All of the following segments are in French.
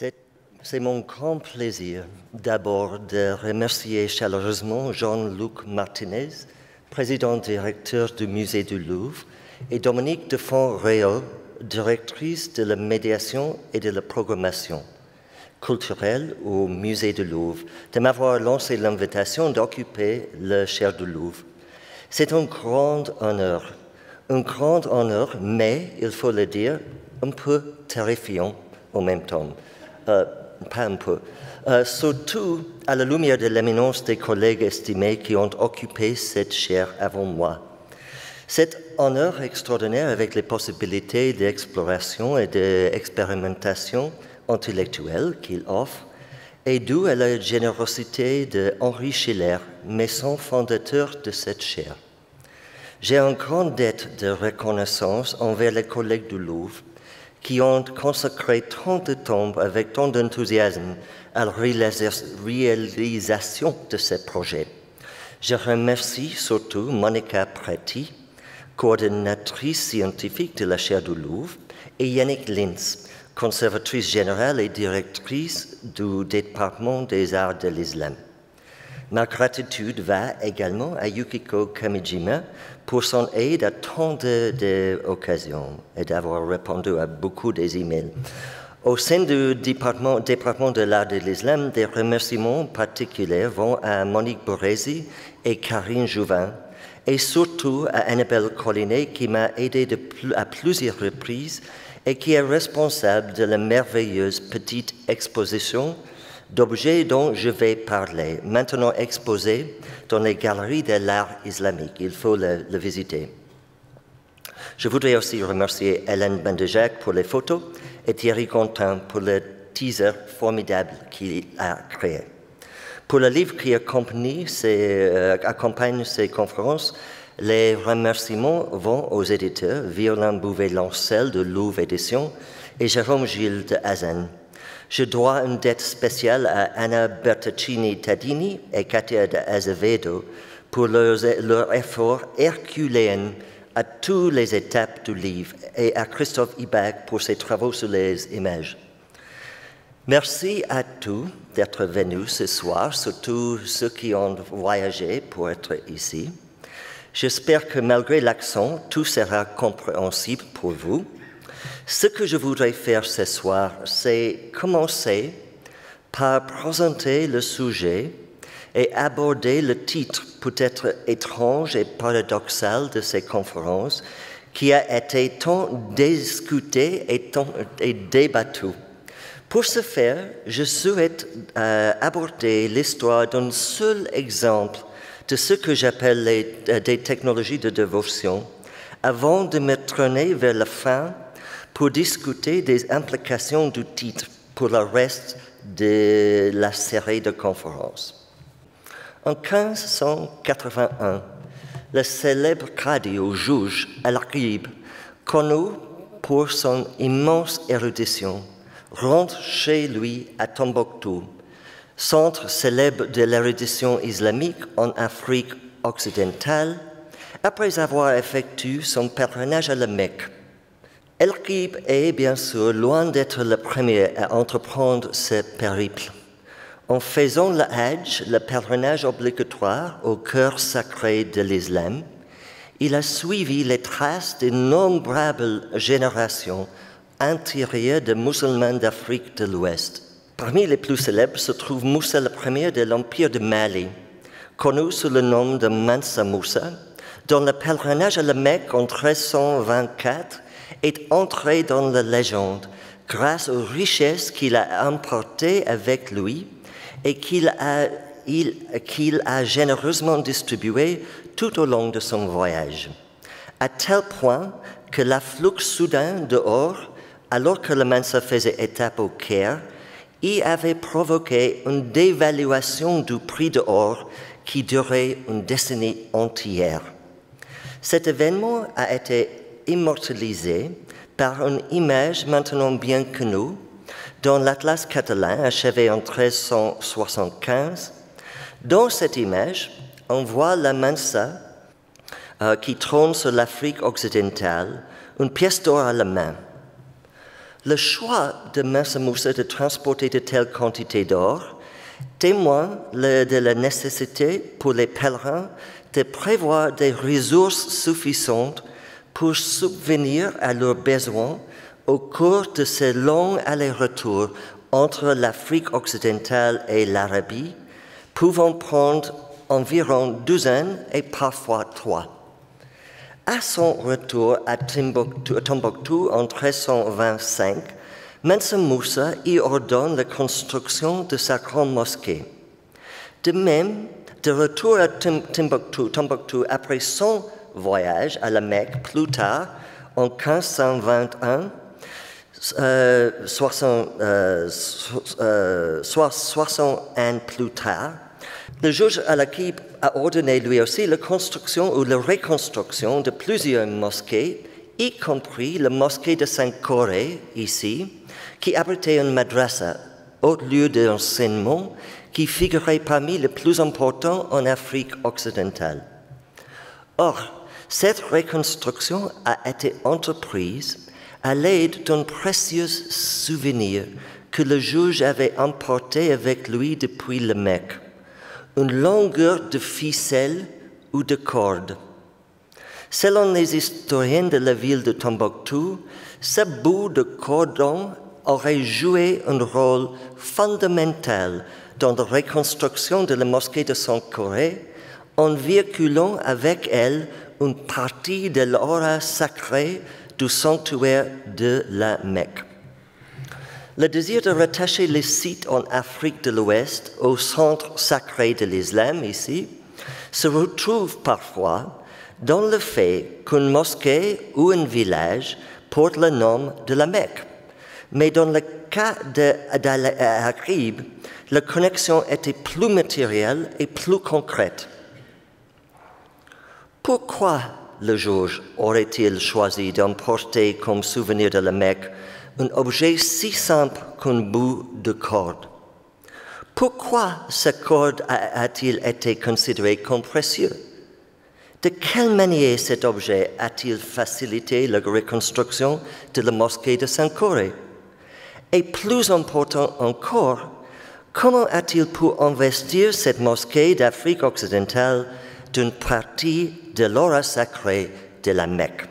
C'est mon grand plaisir d'abord de remercier chaleureusement Jean-Luc Martinez, président-directeur du Musée du Louvre, et Dominique de Font-Réau, directrice de la médiation et de la programmation culturelle au Musée du Louvre, de m'avoir lancé l'invitation d'occuper le chair du Louvre. C'est un grand honneur, mais, il faut le dire, un peu terrifiant en même temps. Pas un peu. Surtout à la lumière de l'éminence des collègues estimés qui ont occupé cette chaire avant moi. Cet honneur extraordinaire avec les possibilités d'exploration et d'expérimentation intellectuelle qu'il offre est dû à la générosité de Henri Schiller, mécène fondateur de cette chaire. J'ai une grande dette de reconnaissance envers les collègues du Louvre qui ont consacré tant de temps avec tant d'enthousiasme à la réalisation de ce projet. Je remercie surtout Monica Preti, coordonnatrice scientifique de la chaire du Louvre, et Yannick Linz, conservatrice générale et directrice du département des arts de l'islam. Ma gratitude va également à Yukiko Kamijima pour son aide à tant d'occasions et d'avoir répondu à beaucoup des emails. Au sein du département de l'art de l'islam, des remerciements particuliers vont à Monique Borresi et Karine Jouvin, et surtout à Annabelle Collinet qui m'a aidé à plusieurs reprises et qui est responsable de la merveilleuse petite exposition d'objets dont je vais parler, maintenant exposés dans les galeries de l'art islamique. Il faut le visiter. Je voudrais aussi remercier Hélène Bendejac pour les photos et Thierry Contin pour le teaser formidable qu'il a créé. Pour le livre qui accompagne ces conférences, les remerciements vont aux éditeurs Violin Bouvet-Lancel de Louvre Éditions et Jérôme Gilles de Hazen. Je dois une dette spéciale à Anna Bertaccini Tadini et Katia de Azevedo pour leur effort herculéen à toutes les étapes du livre et à Christophe Ibach pour ses travaux sur les images. Merci à tous d'être venus ce soir, surtout ceux qui ont voyagé pour être ici. J'espère que malgré l'accent, tout sera compréhensible pour vous. Ce que je voudrais faire ce soir, c'est commencer par présenter le sujet et aborder le titre peut-être étrange et paradoxal de ces conférences qui a été tant discuté et débattu. Pour ce faire, je souhaite aborder l'histoire d'un seul exemple de ce que j'appelle des technologies de dévotion avant de me tourner vers la fin pour discuter des implications du titre pour le reste de la série de conférences. En 1581, le célèbre cadi ou juge Al-Aqib, connu pour son immense érudition, rentre chez lui à Tombouctou, centre célèbre de l'érudition islamique en Afrique occidentale, après avoir effectué son pèlerinage à la Mecque. Al-Aqib est bien sûr loin d'être le premier à entreprendre ce périple. En faisant le Hajj, le pèlerinage obligatoire au cœur sacré de l'islam, il a suivi les traces d'innombrables générations antérieures de musulmans d'Afrique de l'Ouest. Parmi les plus célèbres se trouve Moussa Ier de l'Empire de Mali, connu sous le nom de Mansa Moussa, dont le pèlerinage à la Mecque en 1324 est entré dans la légende grâce aux richesses qu'il a emportées avec lui et qu'il a généreusement distribuées tout au long de son voyage, à tel point que l'afflux soudain d'or, alors que le Mansa faisait étape au Caire, y avait provoqué une dévaluation du prix de l'or qui durait une décennie entière. Cet événement a été immortalisé par une image maintenant bien connue dans l'Atlas catalan achevé en 1375. Dans cette image, on voit la Mansa qui trône sur l'Afrique occidentale, une pièce d'or à la main. Le choix de Mansa Musa de transporter de telles quantités d'or témoigne de la nécessité pour les pèlerins de prévoir des ressources suffisantes pour subvenir à leurs besoins au cours de ces longs allers-retours entre l'Afrique occidentale et l'Arabie, pouvant prendre environ 12 et parfois 3. À son retour à Tombouctou en 1325, Mansa Musa y ordonne la construction de sa grande mosquée. De même, de retour à Tombouctou après son voyage à la Mecque plus tard, en 1521, 60 ans plus tard, le juge Al-Aqib a ordonné lui aussi la construction ou la reconstruction de plusieurs mosquées, y compris la mosquée de Sankore, ici, qui abritait une madrasa, haut lieu d'enseignement, qui figurait parmi les plus importants en Afrique occidentale. Or, cette reconstruction a été entreprise à l'aide d'un précieux souvenir que le juge avait emporté avec lui depuis le Mecque, une longueur de ficelle ou de corde. Selon les historiens de la ville de Tombouctou, ce bout de cordon aurait joué un rôle fondamental dans la reconstruction de la mosquée de Sankore, en véhiculant avec elle une partie de l'aura sacrée du sanctuaire de la Mecque. Le désir de rattacher les sites en Afrique de l'Ouest au centre sacré de l'islam ici se retrouve parfois dans le fait qu'une mosquée ou un village porte le nom de la Mecque. Mais dans le cas d'Al-Aqib, la connexion était plus matérielle et plus concrète. Pourquoi le juge aurait-il choisi d'emporter comme souvenir de la Mecque un objet si simple qu'un bout de corde? Pourquoi cette corde a-t-il été considéré comme précieux? De quelle manière cet objet a-t-il facilité la reconstruction de la mosquée de Sankore? Et plus important encore, comment a-t-il pu investir cette mosquée d'Afrique occidentale d'une partie de l'aura sacrée de la Mecque?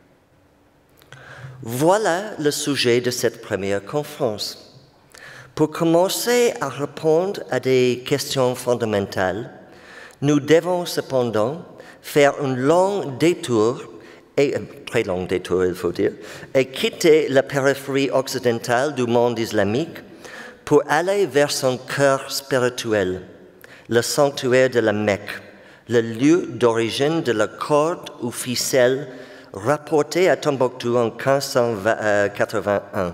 Voilà le sujet de cette première conférence. Pour commencer à répondre à des questions fondamentales, nous devons cependant faire un long détour, très long détour il faut dire, et quitter la périphérie occidentale du monde islamique pour aller vers son cœur spirituel, le sanctuaire de la Mecque, le lieu d'origine de la corde ou ficelle rapportée à Tombouctou en 1581.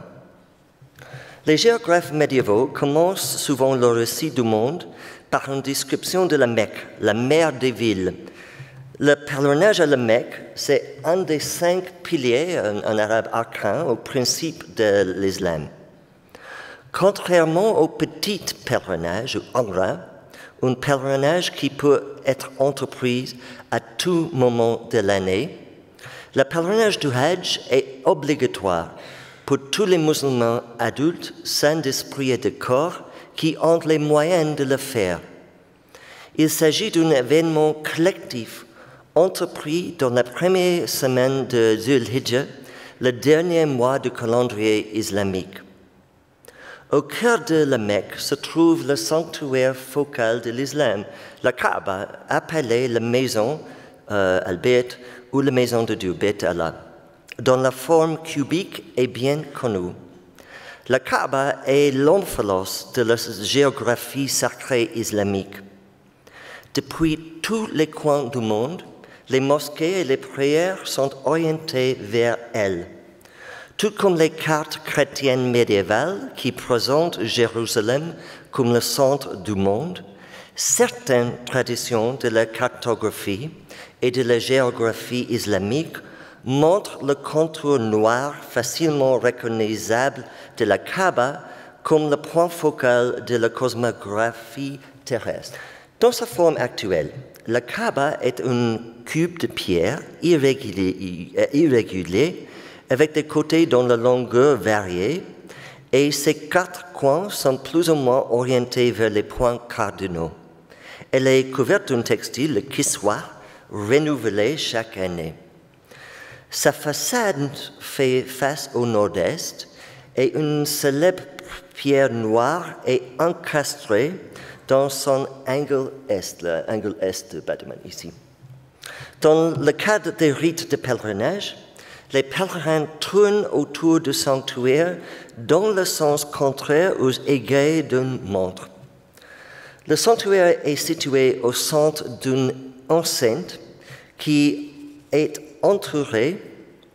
Les géographes médiévaux commencent souvent le récit du monde par une description de la Mecque, la mère des villes. Le pèlerinage à la Mecque, c'est un des 5 piliers en arabe arcain au principe de l'islam. Contrairement au petit pèlerinage, ou umrah, un pèlerinage qui peut être entrepris à tout moment de l'année, le pèlerinage du Hajj est obligatoire pour tous les musulmans adultes, sains d'esprit et de corps, qui ont les moyens de le faire. Il s'agit d'un événement collectif entrepris dans la première semaine de Dhul Hijjah, le dernier mois du calendrier islamique. Au cœur de la Mecque se trouve le sanctuaire focal de l'islam, la Kaaba, appelée la maison al-Bayt ou la maison de Dieu, Bayt Allah, dont la forme cubique est bien connue. La Kaaba est l'omphalos de la géographie sacrée islamique. Depuis tous les coins du monde, les mosquées et les prières sont orientées vers elle. Tout comme les cartes chrétiennes médiévales qui présentent Jérusalem comme le centre du monde, certaines traditions de la cartographie et de la géographie islamique montrent le contour noir facilement reconnaissable de la Kaaba comme le point focal de la cosmographie terrestre. Dans sa forme actuelle, la Kaaba est un cube de pierre irrégulier avec des côtés dont la longueur variée, et ses 4 coins sont plus ou moins orientés vers les points cardinaux. Elle est couverte d'un textile, le kiswa, renouvelé chaque année. Sa façade fait face au nord-est et une célèbre pierre noire est encastrée dans son angle est, l'angle est du bâtiment ici. Dans le cadre des rites de pèlerinage, les pèlerins tournent autour du sanctuaire dans le sens contraire aux aiguilles d'une montre. Le sanctuaire est situé au centre d'une enceinte qui est entourée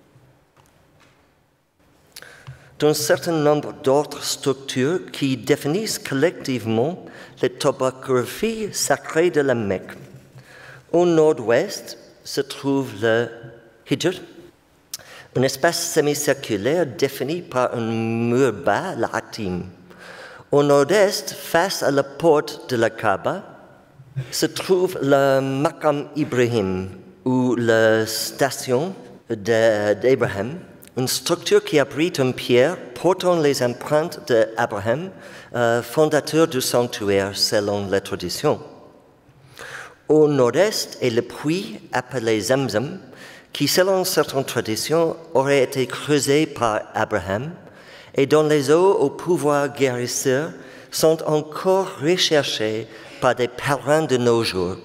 d'un certain nombre d'autres structures qui définissent collectivement la topographie sacrée de la Mecque. Au nord-ouest se trouve le Hijr, un espace semi-circulaire défini par un mur bas, la Hatim. Au nord-est, face à la porte de la Kaaba, se trouve le Maqam Ibrahim, ou la station d'Abraham, une structure qui abrite une pierre portant les empreintes d'Abraham, fondateur du sanctuaire selon la tradition. Au nord-est est le puits appelé Zamzam, qui selon certaines traditions aurait été creusé par Abraham et dont les eaux au pouvoir guérisseur sont encore recherchées par des pèlerins de nos jours.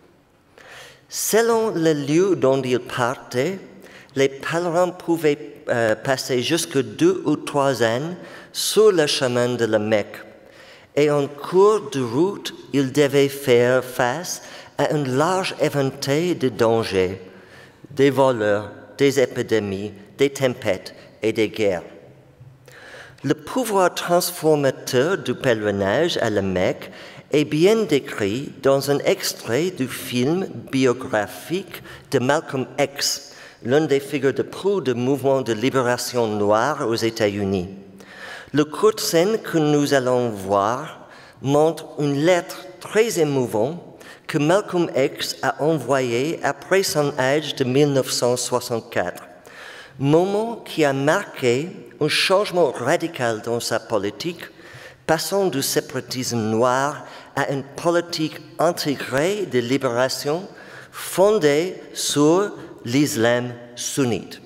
Selon le lieu dont ils partaient, les pèlerins pouvaient passer jusque 2 ou 3 ans sur le chemin de la Mecque. Et en cours de route, ils devaient faire face à un large éventail de dangers, des voleurs, des épidémies, des tempêtes et des guerres. Le pouvoir transformateur du pèlerinage à la Mecque est bien décrit dans un extrait du film biographique de Malcolm X, l'une des figures de proue du mouvement de libération noire aux États-Unis. Le court scène que nous allons voir montre une lettre très émouvante que Malcolm X a envoyée après son âge de 1964, moment qui a marqué un changement radical dans sa politique, passant du séparatisme noir à une politique intégrée de libération fondée sur l'islam sunnite.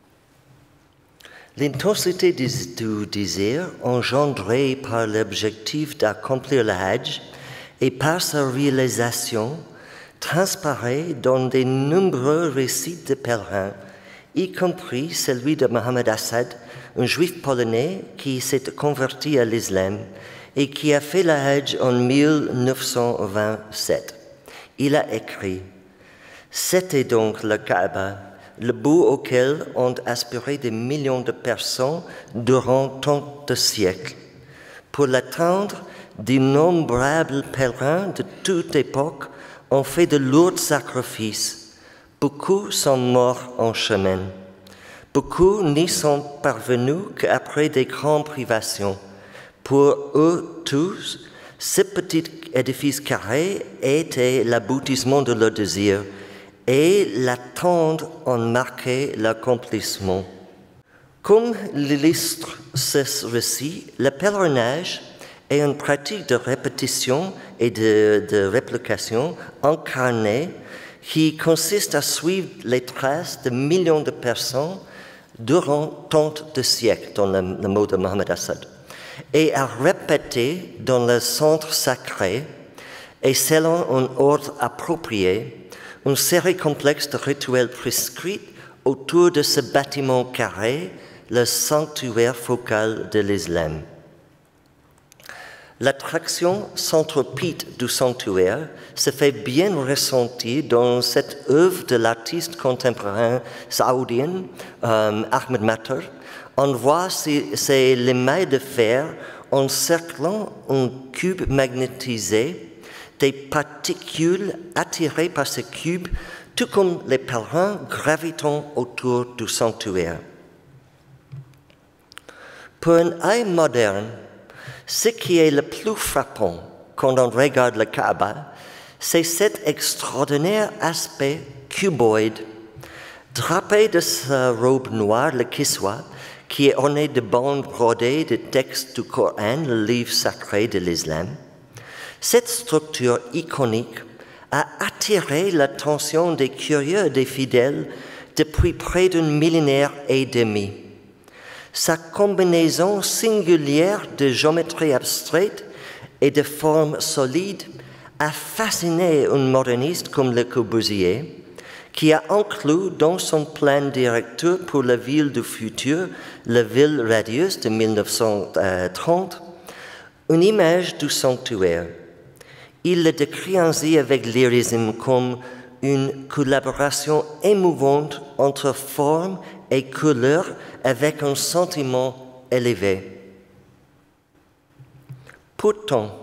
L'intensité du désir engendrée par l'objectif d'accomplir le Hajj et par sa réalisation transparaît dans de nombreux récits de pèlerins, y compris celui de Mohammed Assad, un juif polonais qui s'est converti à l'islam et qui a fait le Hajj en 1927. Il a écrit « C'était donc le Kaaba, le but auquel ont aspiré des millions de personnes durant tant de siècles. Pour l'atteindre, d'innombrables pèlerins de toute époque ont fait de lourds sacrifices. Beaucoup sont morts en chemin. Beaucoup n'y sont parvenus qu'après des grandes privations. Pour eux tous, ce petit édifice carré était l'aboutissement de leur désir et l'attente en marquait l'accomplissement. » Comme l'illustre ce récit, le pèlerinage est une pratique de répétition et de réplication incarnée qui consiste à suivre les traces de millions de personnes durant tant de siècles, dans le mot de Mohammed Assad, et à répéter dans le centre sacré et selon un ordre approprié une série complexe de rituels prescrits autour de ce bâtiment carré, le sanctuaire focal de l'islam. L'attraction centropide du sanctuaire se fait bien ressentir dans cette œuvre de l'artiste contemporain saoudien Ahmed Matar. On voit ces limailles de fer encerclant un cube magnétisé, des particules attirées par ce cube, tout comme les pèlerins gravitant autour du sanctuaire. Pour un œil moderne, ce qui est le plus frappant quand on regarde le Kaaba, c'est cet extraordinaire aspect cuboïde Drapé de sa robe noire, le kiswa, qui est orné de bandes brodées de textes du Coran, le livre sacré de l'islam, cette structure iconique a attiré l'attention des curieux et des fidèles depuis près d'un millénaire et demi. Sa combinaison singulière de géométrie abstraite et de formes solides a fasciné un moderniste comme Le Corbusier, qui a inclus dans son plan directeur pour la ville du futur, la ville radieuse de 1930, une image du sanctuaire. Il le décrit ainsi avec lyrisme comme une collaboration émouvante entre forme et couleur avec un sentiment élevé. Pourtant,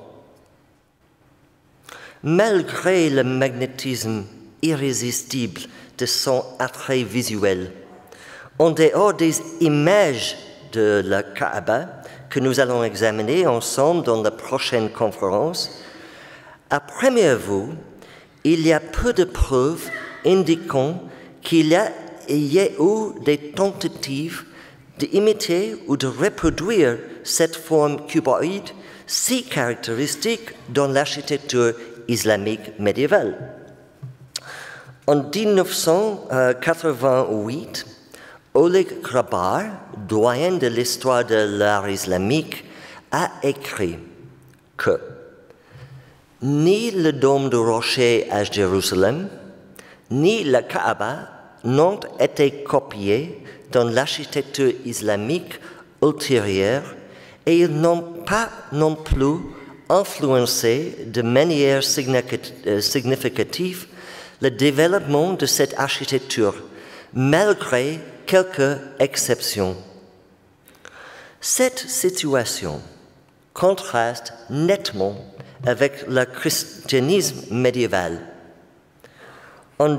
malgré le magnétisme irrésistible de son attrait visuel, en dehors des images de la Kaaba que nous allons examiner ensemble dans la prochaine conférence, à première vue, il y a peu de preuves indiquant qu'il y a eu des tentatives d'imiter ou de reproduire cette forme cuboïde si caractéristique dans l'architecture islamique médiévale. En 1988, Oleg Grabar, doyen de l'histoire de l'art islamique, a écrit que ni le dôme de rocher à Jérusalem, ni la Kaaba n'ont été copiés dans l'architecture islamique ultérieure et ils n'ont pas non plus influencé de manière significative le développement de cette architecture, malgré quelques exceptions. Cette situation contraste nettement avec le christianisme médiéval. En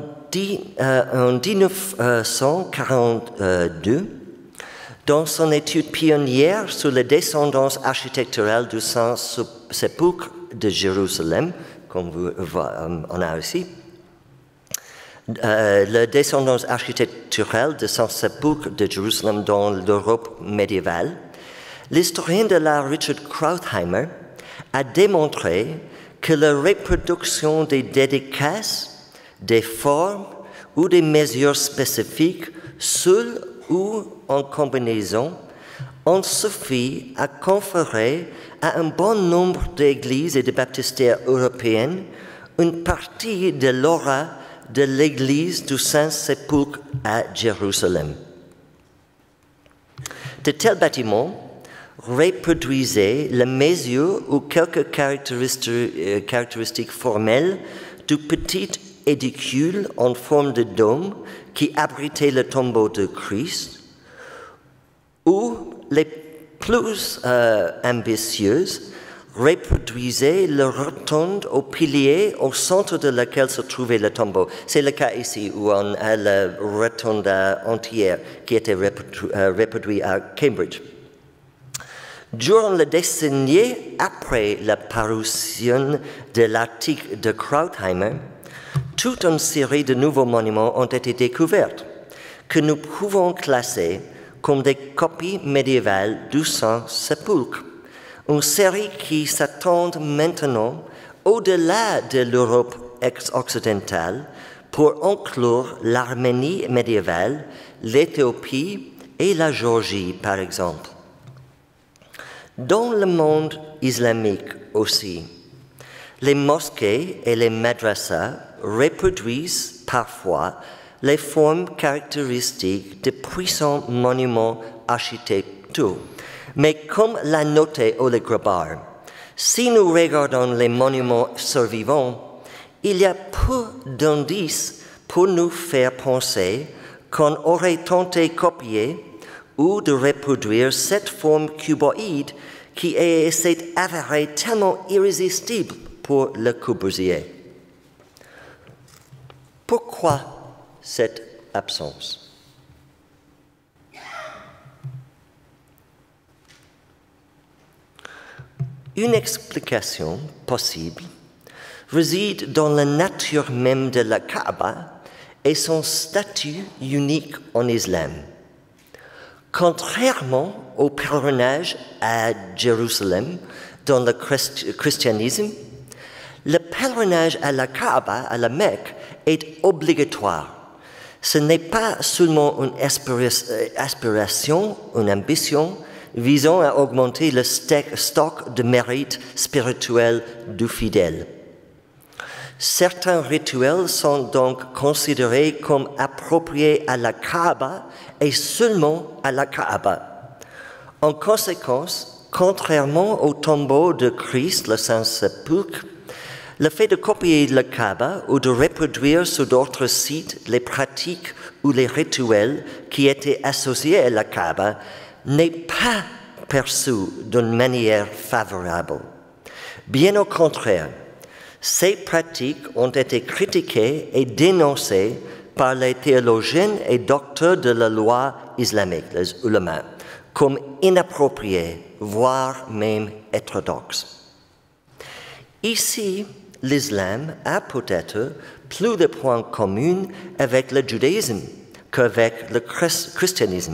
1942, dans son étude pionnière sur la descendance architecturale du Saint-Sépulcre de Jérusalem, comme on a ici, la descendance architecturale de Saint-Sépulcre de Jérusalem dans l'Europe médiévale, l'historien de l'art Richard Krautheimer a démontré que la reproduction des dédicaces, des formes ou des mesures spécifiques, seules ou en combinaison, ont suffi à conférer à un bon nombre d'églises et de baptistères européennes une partie de l'aura de l'église du Saint-Sépulcre à Jérusalem. De tels bâtiments reproduisaient la mesure ou quelques caractéristiques formelles du petit édicule en forme de dôme qui abritait le tombeau de Christ, ou les plus ambitieuses reproduisaient la rotonde aux piliers au centre de laquelle se trouvait le tombeau. C'est le cas ici où on a la rotonde entière qui était reproduite à Cambridge. Durant la décennie après la parution de l'article de Krautheimer, toute une série de nouveaux monuments ont été découverts que nous pouvons classer comme des copies médiévales du Saint-Sépulcre, une série qui s'attend maintenant au-delà de l'Europe occidentale pour inclure l'Arménie médiévale, l'Éthiopie et la Géorgie, par exemple. Dans le monde islamique aussi, les mosquées et les madrasas reproduisent parfois les formes caractéristiques de puissants monuments architecturaux. Mais comme l'a noté Oleg Grabar, si nous regardons les monuments survivants, il y a peu d'indices pour nous faire penser qu'on aurait tenté de copier ou de reproduire cette forme cuboïde qui s'est avérée tellement irrésistible pour Le Corbusier. Pourquoi cette absence? Une explication possible réside dans la nature même de la Kaaba et son statut unique en islam. Contrairement au pèlerinage à Jérusalem dans le christianisme, le pèlerinage à la Kaaba, à la Mecque, est obligatoire. Ce n'est pas seulement une aspiration, une ambition visant à augmenter le stock de mérite spirituel du fidèle. Certains rituels sont donc considérés comme appropriés à la Kaaba et seulement à la Kaaba. En conséquence, contrairement au tombeau de Christ, le Saint-Sépulcre, le fait de copier le Kaaba ou de reproduire sur d'autres sites les pratiques ou les rituels qui étaient associés à la Kaaba n'est pas perçu d'une manière favorable. Bien au contraire, ces pratiques ont été critiquées et dénoncées par les théologiens et docteurs de la loi islamique, les ulama, comme inappropriées, voire même hétérodoxes. Ici, l'islam a peut-être plus de points communs avec le judaïsme qu'avec le christianisme.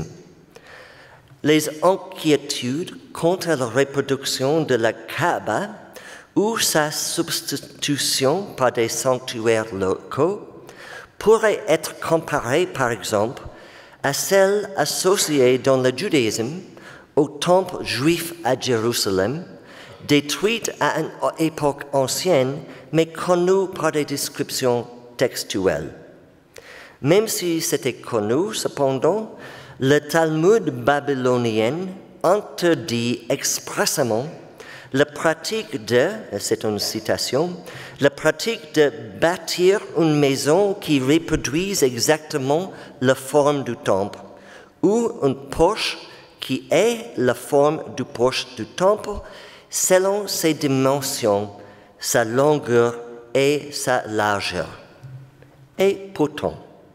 Les inquiétudes quant à la reproduction de la Kaaba ou sa substitution par des sanctuaires locaux pourraient être comparées, par exemple, à celles associées dans le judaïsme au temple juif à Jérusalem, détruite à une époque ancienne, mais connue par des descriptions textuelles. Même si c'était connu, cependant, le Talmud babylonien interdit expressément la pratique de, c'est une citation, la pratique de bâtir une maison qui reproduise exactement la forme du temple, ou une poche qui ait la forme du poche du temple, selon ses dimensions, sa longueur et sa largeur. Et pourtant,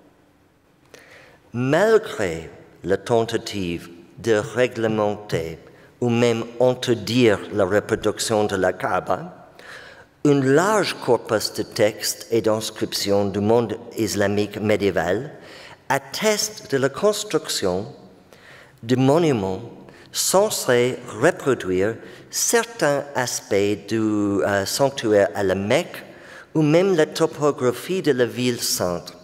malgré la tentative de réglementer ou même interdire la reproduction de la Kaaba, un large corpus de textes et d'inscriptions du monde islamique médiéval atteste de la construction de monuments censés reproduire certains aspects du sanctuaire à la Mecque ou même la topographie de la ville sainte.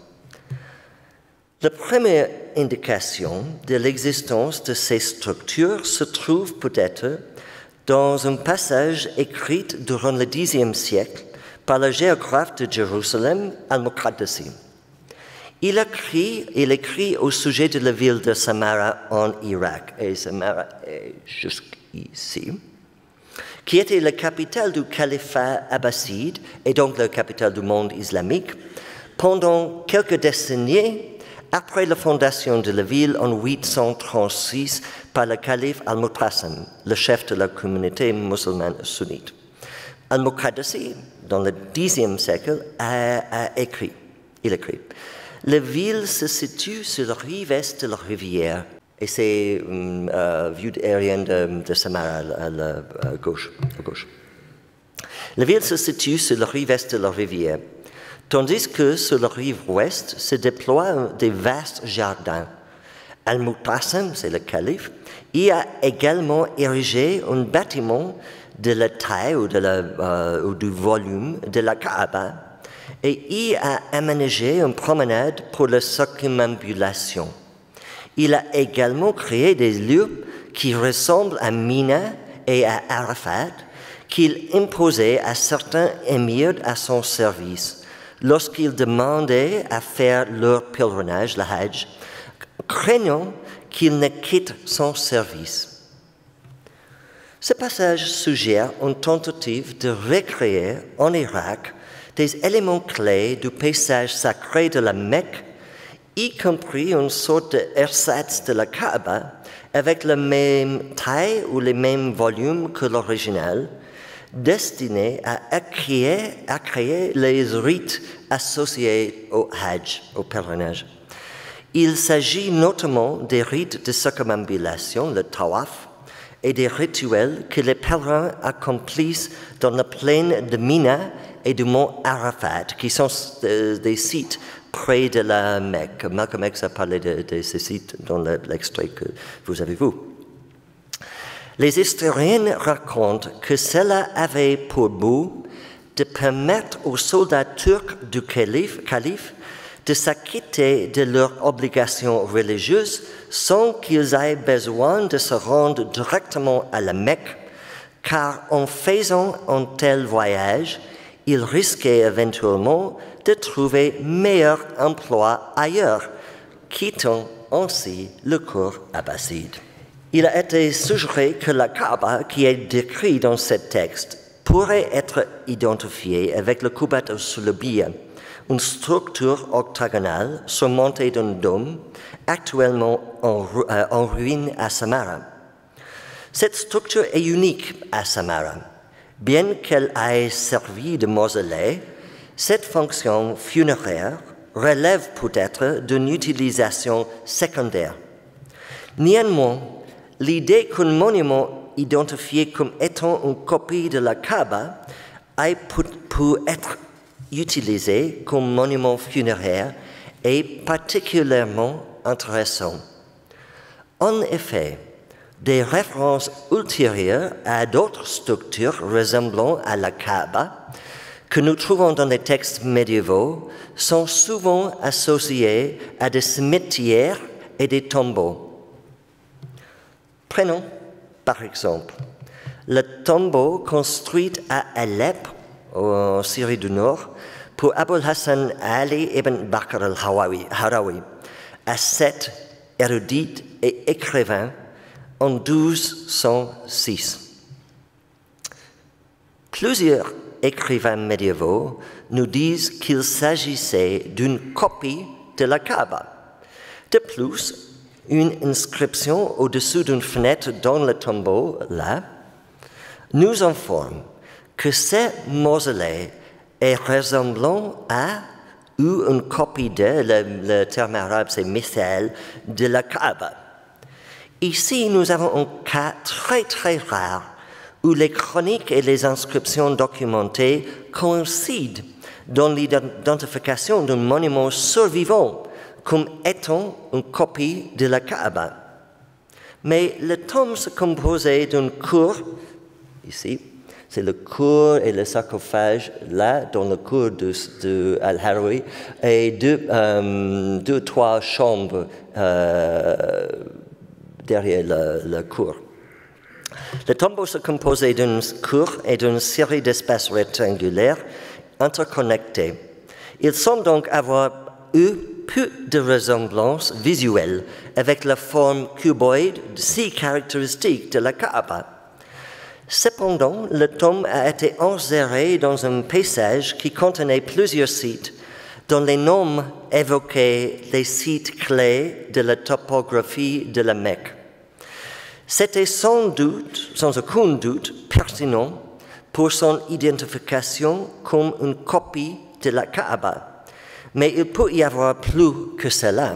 La première indication de l'existence de ces structures se trouve peut-être dans un passage écrit durant le Xe siècle par le géographe de Jérusalem, Al-Muqaddasi. Il écrit au sujet de la ville de Samarra en Irak, et Samarra est jusqu'ici, qui était la capitale du califat abbasside et donc la capitale du monde islamique, pendant quelques décennies après la fondation de la ville en 836 par le calife Al-Mu'tasim, le chef de la communauté musulmane sunnite. Al-Muqaddasi, dans le Xe siècle, il écrit « La ville se situe sur la rive est de la rivière » et c'est une vue aérienne de Samarra à gauche. La ville se situe sur la rive est de la rivière, tandis que sur la rive ouest se déploient des vastes jardins. Al-Mu'tasim, c'est le calife, y a également érigé un bâtiment de la taille ou du volume de la Kaaba et y a aménagé une promenade pour la circumambulation. Il a également créé des lieux qui ressemblent à Mina et à Arafat qu'il imposait à certains émirs à son service lorsqu'ils demandaient à faire leur pèlerinage, le Hajj, craignant qu'ils ne quittent son service. Ce passage suggère une tentative de recréer en Irak des éléments clés du paysage sacré de la Mecque, y compris une sorte d'ersatz de la Kaaba avec la même taille ou les mêmes volumes que l'original, destiné à créer les rites associés au Hajj, au pèlerinage. Il s'agit notamment des rites de circumambulation, le tawaf, et des rituels que les pèlerins accomplissent dans la plaine de Mina et du mont Arafat, qui sont des sites près de la Mecque. Malcolm X a parlé de ces sites dans l'extrait que vous avez vu. Les historiens racontent que cela avait pour but de permettre aux soldats turcs du calife de s'acquitter de leurs obligations religieuses sans qu'ils aient besoin de se rendre directement à la Mecque, car en faisant un tel voyage, ils risquaient éventuellement de trouver meilleur emploi ailleurs, quittant ainsi le cours abbasside. Il a été suggéré que la Kaaba, qui est décrite dans ce texte, pourrait être identifiée avec le Qubat al-Sulubiyya, une structure octagonale surmontée d'un dôme, actuellement en ruine à Samarra. Cette structure est unique à Samarra. Bien qu'elle ait servi de mausolée, cette fonction funéraire relève peut-être d'une utilisation secondaire. Néanmoins, l'idée qu'un monument identifié comme étant une copie de la Kaaba ait pu être utilisé comme monument funéraire est particulièrement intéressant. En effet, des références ultérieures à d'autres structures ressemblant à la Kaaba que nous trouvons dans les textes médiévaux sont souvent associées à des cimetières et des tombeaux. Prenons, par exemple, le tombeau construit à Alep, en Syrie du Nord, pour Abul Hassan Ali ibn Bakr al-Harawi, ascète, érudite et écrivain en 1206. Plusieurs écrivains médiévaux nous disent qu'il s'agissait d'une copie de la Kaaba. De plus, une inscription au-dessus d'une fenêtre dans le tombeau, là, nous informe que ce mausolée est ressemblant à ou une copie de, le terme arabe c'est mithal, de la Kaaba. Ici, nous avons un cas très très rare où les chroniques et les inscriptions documentées coïncident dans l'identification d'un monument survivant comme étant une copie de la Kaaba. Mais le tombe se composait d'une cour, ici, c'est le cour et le sarcophage là, dans le cour de Al-Harawi, et deux, trois chambres derrière la cour. Le tombeau se composait d'une cour et d'une série d'espaces rectangulaires interconnectés. Il semble donc avoir eu peu de ressemblance visuelle avec la forme cuboïde si caractéristique de la Kaaba. Cependant, le tombe a été inséré dans un paysage qui contenait plusieurs sites dont les noms évoquaient les sites clés de la topographie de la Mecque. C'était sans aucun doute pertinent pour son identification comme une copie de la Kaaba, mais il peut y avoir plus que cela.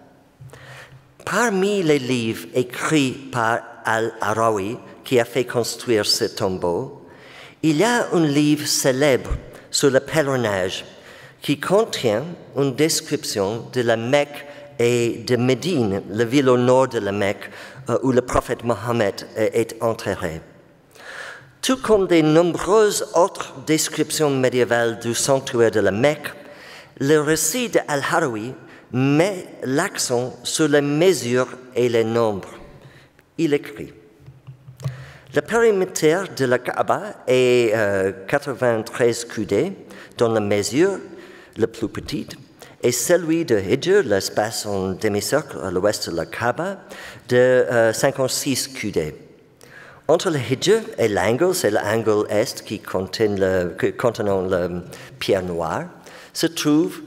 Parmi les livres écrits par Al-Harawi, qui a fait construire ce tombeau, il y a un livre célèbre sur le pèlerinage qui contient une description de la Mecque et de Médine, la ville au nord de la Mecque, où le prophète Mohammed est enterré. Tout comme de nombreuses autres descriptions médiévales du sanctuaire de la Mecque, le récit d'Al-Harawi met l'accent sur les mesures et les nombres. Il écrit: le périmètre de la Kaaba est 93 coudées, dont la mesure, la plus petite, et celui de Hijr, l'espace en demi-cercle à l'ouest de la Kaaba, de 56 coudées. Entre le Hijr et l'angle, c'est l'angle est qui contenant la pierre noire, se trouve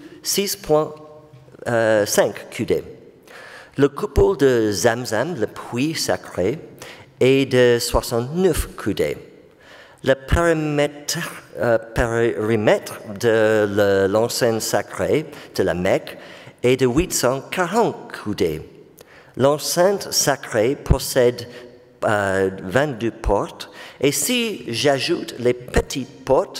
6,5 coudées. Le coupole de Zamzam, le puits sacré, est de 69 coudées. Le périmètre de l'enceinte sacrée de la Mecque est de 840 coudées. L'enceinte sacrée possède 22 portes, et si j'ajoute les petites portes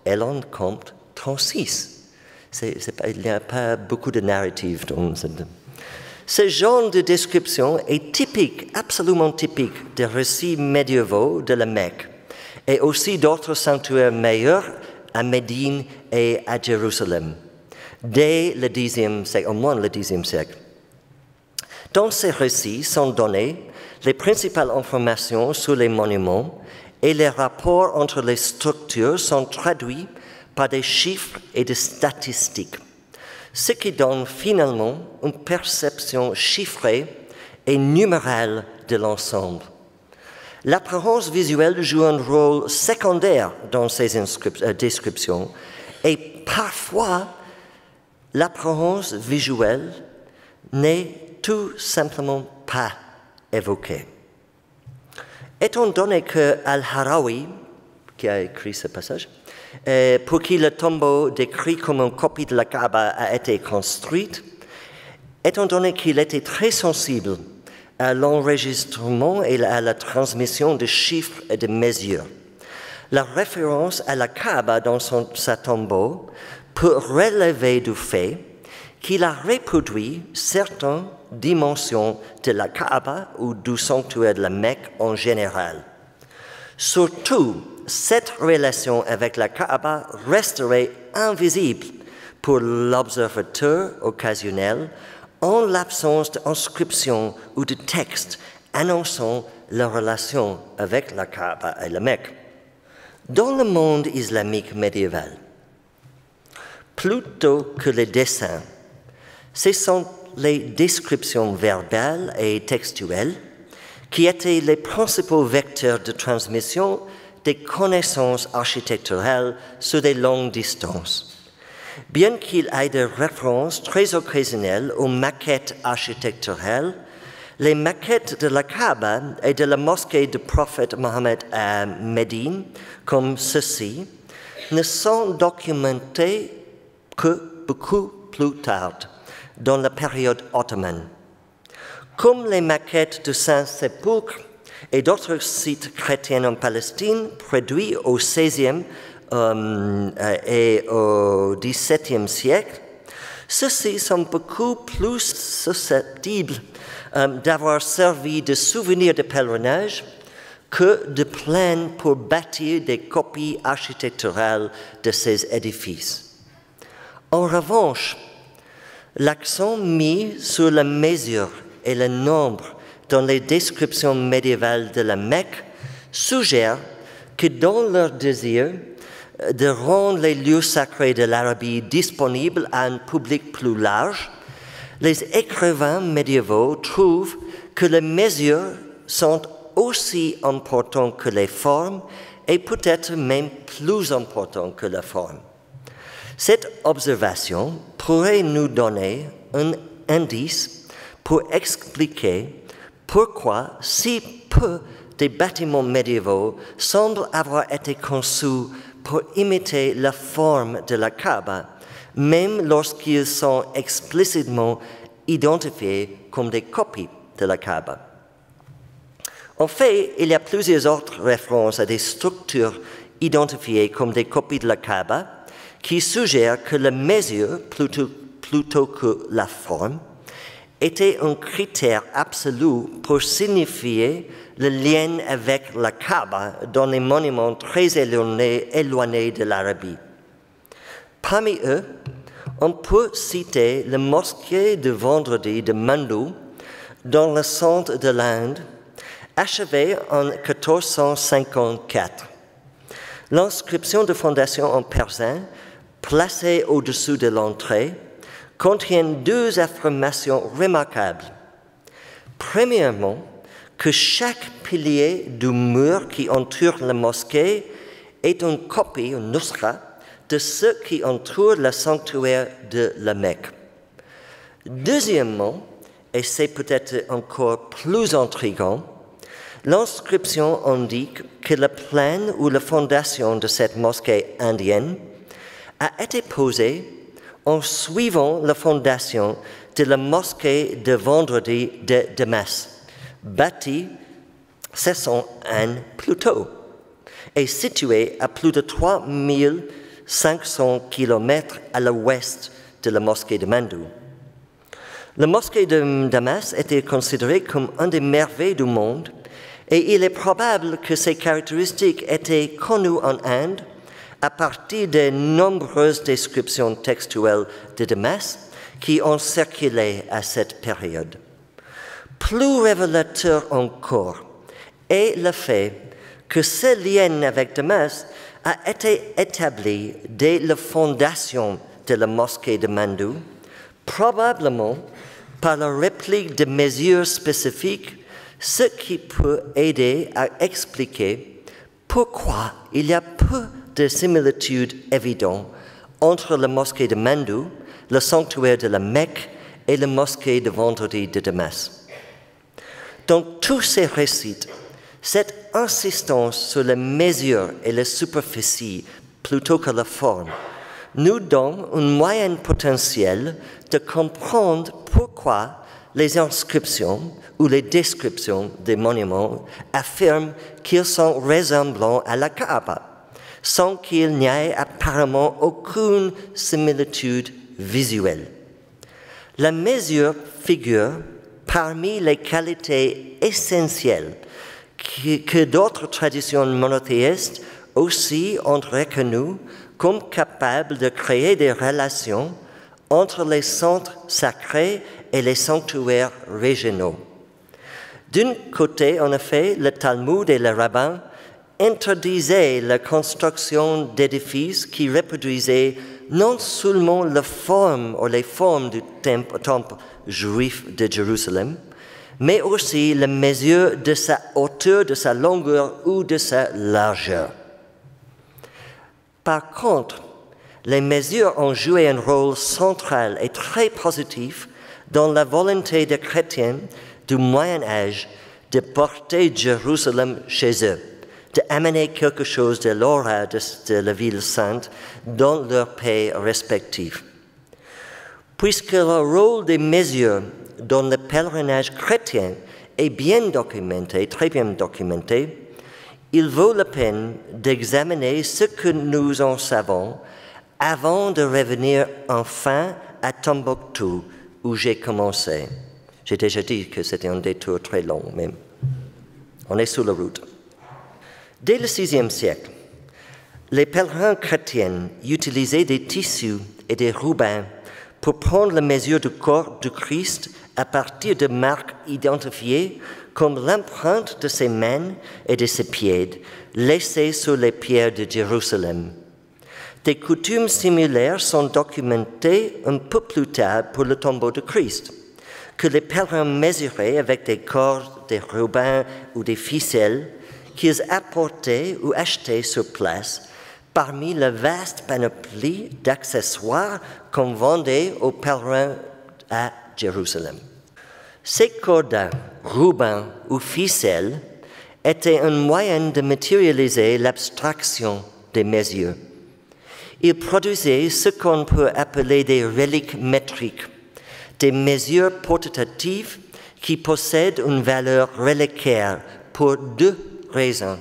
elle en compte 36. Il n'y a pas beaucoup de narrative dans ce genre de description est typique, absolument typique des récits médiévaux de la Mecque et aussi d'autres sanctuaires meilleurs à Médine et à Jérusalem, dès le Xe siècle, au moins le Xe siècle. Dans ces récits sont données les principales informations sur les monuments et les rapports entre les structures sont traduits par des chiffres et des statistiques, ce qui donne finalement une perception chiffrée et numérale de l'ensemble. L'apparence visuelle joue un rôle secondaire dans ces descriptions et parfois l'apparence visuelle n'est tout simplement pas évoquée. Étant donné que Al-Harawi, qui a écrit ce passage, pour qui le tombeau décrit comme une copie de la Kaaba a été construite, étant donné qu'il était très sensible à l'enregistrement et à la transmission de chiffres et de mesures, la référence à la Kaaba dans sa tombeau peut relever du fait qu'il a reproduit certaines dimensions de la Kaaba ou du sanctuaire de la Mecque en général. Surtout, cette relation avec la Kaaba resterait invisible pour l'observateur occasionnel en l'absence d'inscription ou de texte annonçant la relation avec la Kaaba et la Mecque. Dans le monde islamique médiéval, plutôt que les dessins, ce sont les descriptions verbales et textuelles qui étaient les principaux vecteurs de transmission des connaissances architecturales sur des longues distances. Bien qu'il y ait des références très occasionnelles aux maquettes architecturales, les maquettes de la Kaaba et de la mosquée du prophète Mohammed à Médine, comme ceci, ne sont documentées que beaucoup plus tard, dans la période ottomane. Comme les maquettes du Saint-Sépulcre et d'autres sites chrétiens en Palestine, produits au XVIe et au XVIIe siècle, ceux-ci sont beaucoup plus susceptibles d'avoir servi de souvenir de pèlerinage que de plan pour bâtir des copies architecturales de ces édifices. En revanche, l'accent mis sur la mesure et le nombre dans les descriptions médiévales de la Mecque suggère que dans leur désir de rendre les lieux sacrés de l'Arabie disponibles à un public plus large, les écrivains médiévaux trouvent que les mesures sont aussi importantes que les formes et peut-être même plus importantes que la forme. Cette observation pourrait nous donner un indice pour expliquer pourquoi si peu des bâtiments médiévaux semblent avoir été conçus pour imiter la forme de la Kaaba, même lorsqu'ils sont explicitement identifiés comme des copies de la Kaaba. En fait, il y a plusieurs autres références à des structures identifiées comme des copies de la Kaaba qui suggèrent que la mesure, plutôt que la forme, était un critère absolu pour signifier le lien avec la Kaaba dans les monuments très éloignés de l'Arabie. Parmi eux, on peut citer la mosquée de Vendredi de Mandou, dans le centre de l'Inde, achevée en 1454. L'inscription de fondation en persan, placée au-dessus de l'entrée, contient deux affirmations remarquables. Premièrement, que chaque pilier du mur qui entoure la mosquée est une copie, une nusra, de ce qui entoure le sanctuaire de la Mecque. Deuxièmement, et c'est peut-être encore plus intriguant, l'inscription indique que le plan ou la fondation de cette mosquée indienne a été posée en suivant la fondation de la mosquée de Vendredi de Damas, bâtie 701 plus tôt et située à plus de 3000 500 km à l'ouest de la mosquée de Mandou. La mosquée de Damas était considérée comme une des merveilles du monde et il est probable que ses caractéristiques étaient connues en Inde à partir des nombreuses descriptions textuelles de Damas qui ont circulé à cette période. Plus révélateur encore est le fait que ce lien avec Damas a été établi dès la fondation de la mosquée de Mandou, probablement par la réplique de mesures spécifiques, ce qui peut aider à expliquer pourquoi il y a peu de similitudes évidentes entre la mosquée de Mandou, le sanctuaire de la Mecque et la mosquée de Vendredi de Damas. Dans tous ces récits, cette insistance sur la mesure et la superficie plutôt que la forme nous donne un moyen potentiel de comprendre pourquoi les inscriptions ou les descriptions des monuments affirment qu'ils sont ressemblants à la Kaaba, sans qu'il n'y ait apparemment aucune similitude visuelle. La mesure figure parmi les qualités essentielles que d'autres traditions monothéistes aussi ont reconnues comme capables de créer des relations entre les centres sacrés et les sanctuaires régionaux. D'un côté, en effet, le Talmud et les rabbins interdisaient la construction d'édifices qui reproduisaient non seulement la forme ou les formes du temple juif de Jérusalem, mais aussi la mesure de sa hauteur, de sa longueur ou de sa largeur. Par contre, les mesures ont joué un rôle central et très positif dans la volonté des chrétiens du Moyen Âge de porter Jérusalem chez eux, d'amener quelque chose de l'aura de la ville sainte dans leur pays respectifs. Puisque le rôle des mesures dans le pèlerinage chrétien est bien documenté, très bien documenté, il vaut la peine d'examiner ce que nous en savons avant de revenir enfin à Tombouctou, où j'ai commencé. J'ai déjà dit que c'était un détour très long, mais on est sur la route. Dès le VIe siècle, les pèlerins chrétiens utilisaient des tissus et des rubans pour prendre la mesure du corps du Christ à partir de marques identifiées comme l'empreinte de ses mains et de ses pieds laissées sur les pierres de Jérusalem. Des coutumes similaires sont documentées un peu plus tard pour le tombeau de Christ, que les pèlerins mesuraient avec des cordes, des rubans ou des ficelles qu'ils apportaient ou achetaient sur place parmi la vaste panoplie d'accessoires qu'on vendait aux pèlerins à Jérusalem. Ces cordes, rubans ou ficelles étaient un moyen de matérialiser l'abstraction des mesures. Ils produisaient ce qu'on peut appeler des reliques métriques, des mesures portatives qui possèdent une valeur reliquaire pour deux raisons.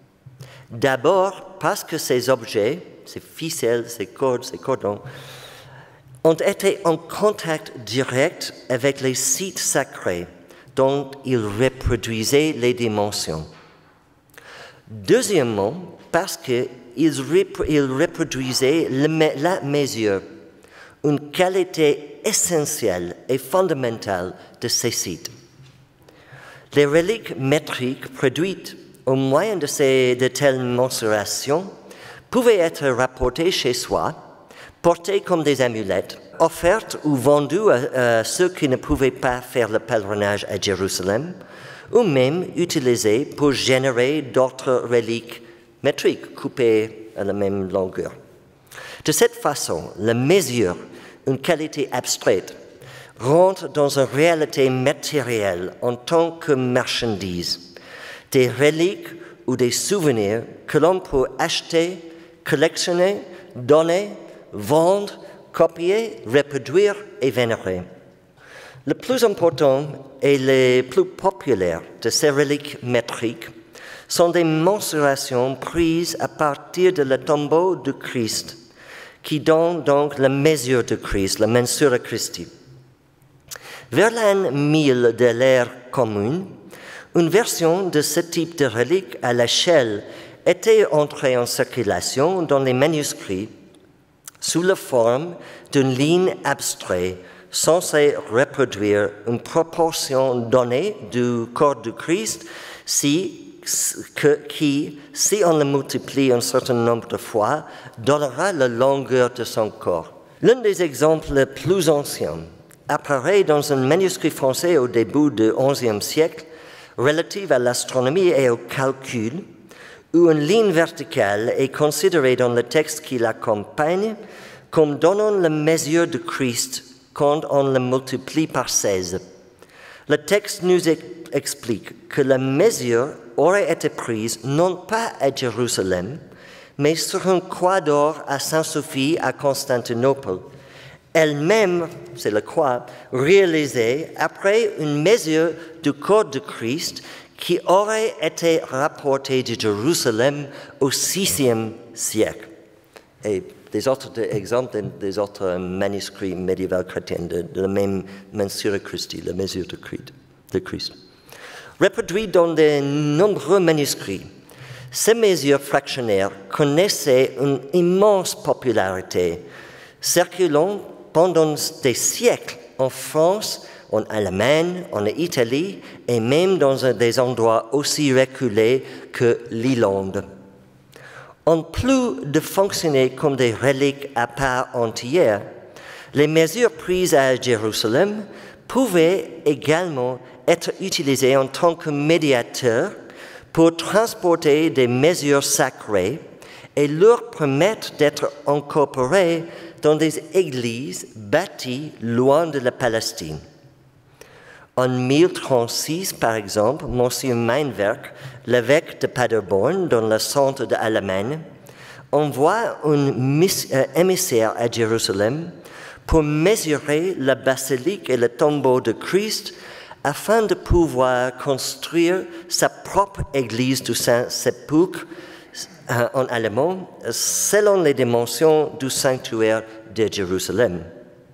D'abord, parce que ces objets, ces ficelles, ces cordes, ces cordons, ont été en contact direct avec les sites sacrés dont ils reproduisaient les dimensions. Deuxièmement, parce qu'ils reproduisaient la mesure, une qualité essentielle et fondamentale de ces sites. Les reliques métriques produites au moyen de telles mensurations pouvaient être rapportées chez soi, portées comme des amulettes, offertes ou vendues à ceux qui ne pouvaient pas faire le pèlerinage à Jérusalem, ou même utilisées pour générer d'autres reliques métriques coupées à la même longueur. De cette façon, la mesure, une qualité abstraite, rentre dans une réalité matérielle en tant que marchandise, des reliques ou des souvenirs que l'on peut acheter, collectionner, donner, vendre, copier, reproduire et vénérer. Le plus important et le plus populaire de ces reliques métriques sont des mensurations prises à partir de le tombeau du Christ qui donne donc la mesure de Christ, la mensura Christi. Vers l'an 1000 de l'ère commune, une version de ce type de relique à l'échelle était entrée en circulation dans les manuscrits sous la forme d'une ligne abstraite censée reproduire une proportion donnée du corps du Christ qui, si on le multiplie un certain nombre de fois, donnera la longueur de son corps. L'un des exemples les plus anciens apparaît dans un manuscrit français au début du XIe siècle relatif à l'astronomie et au calcul, où une ligne verticale est considérée dans le texte qui l'accompagne comme donnant la mesure de Christ quand on le multiplie par 16. Le texte nous explique que la mesure aurait été prise non pas à Jérusalem, mais sur une croix d'or à Saint-Sophie à Constantinople, elle-même, c'est la croix, réalisée après une mesure du corps de Christ qui aurait été rapportée de Jérusalem au VIe siècle. Et des autres exemples des autres manuscrits médiévaux chrétiens de la même mensura Christi, la mesure de Christ. Reproduit dans de nombreux manuscrits, ces mesures fractionnaires connaissaient une immense popularité, circulant pendant des siècles en France, en Allemagne, en Italie et même dans des endroits aussi reculés que l'Irlande. En plus de fonctionner comme des reliques à part entière, les mesures prises à Jérusalem pouvaient également être utilisées en tant que médiateurs pour transporter des mesures sacrées et leur permettre d'être incorporées dans des églises bâties loin de la Palestine. En 1036, par exemple, Monsieur Meinwerk, l'évêque de Paderborn, dans le centre de l'Allemagne, envoie un émissaire à Jérusalem pour mesurer la basilique et le tombeau de Christ afin de pouvoir construire sa propre église du Saint-Sépulcre en allemand, selon les dimensions du sanctuaire de Jérusalem.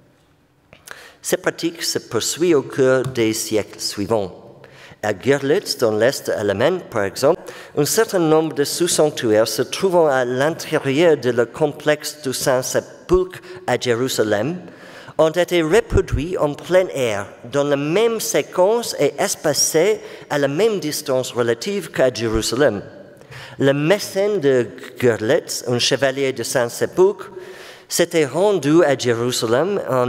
Cette pratique se poursuit au cours des siècles suivants. À Görlitz, dans l'est allemand, par exemple, un certain nombre de sous-sanctuaires se trouvant à l'intérieur de le complexe du Saint-Sépulcre à Jérusalem ont été reproduits en plein air, dans la même séquence et espacés à la même distance relative qu'à Jérusalem. Le mécène de Görlitz, un chevalier de Saint-Sépulcre, s'était rendu à Jérusalem en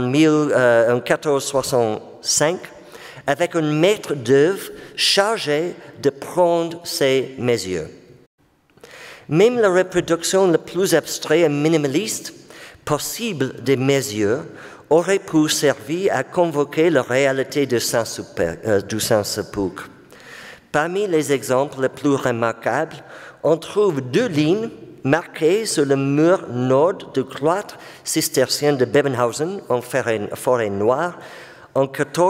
1465 avec un maître d'œuvre chargé de prendre ces mesures. Même la reproduction la plus abstraite et minimaliste possible des mesures aurait pu servir à convoquer la réalité du Saint-Sépulcre. Parmi les exemples les plus remarquables, on trouve deux lignes marquées sur le mur nord du cloître cistercien de Bebenhausen en forêt noire en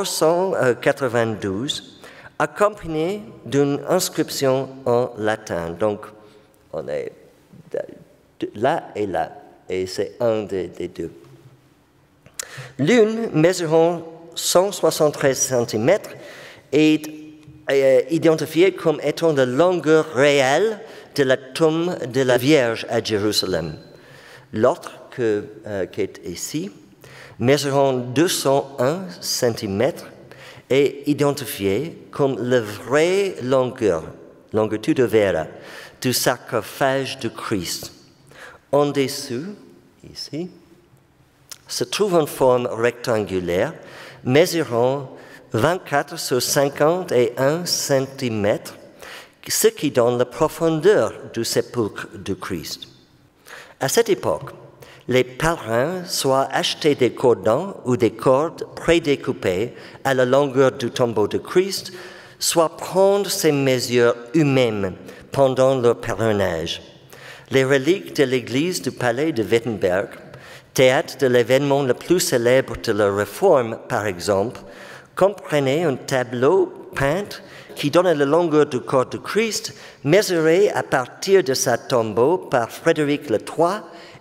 1492, accompagnées d'une inscription en latin. Donc, on est là, et c'est un des deux. L'une, mesurant 173 cm, est identifiée comme étant la longueur réelle de la tombe de la Vierge à Jérusalem. L'autre, qui est ici, mesurant 201 cm, est identifiée comme la vraie longitude vera, du sarcophage de Christ. En dessous, ici, se trouve une forme rectangulaire mesurant 24 sur 51 cm, ce qui donne la profondeur du sépulcre du Christ. À cette époque, les pèlerins soit achetaient des cordons ou des cordes prédécoupées à la longueur du tombeau de Christ, soit prendre ces mesures eux-mêmes pendant leur pèlerinage. Les reliques de l'église du palais de Wittenberg, théâtre de l'événement le plus célèbre de la Réforme, par exemple, comprenaient un tableau peint qui donnait la longueur du corps de Christ, mesuré à partir de sa tombeau par Frédéric III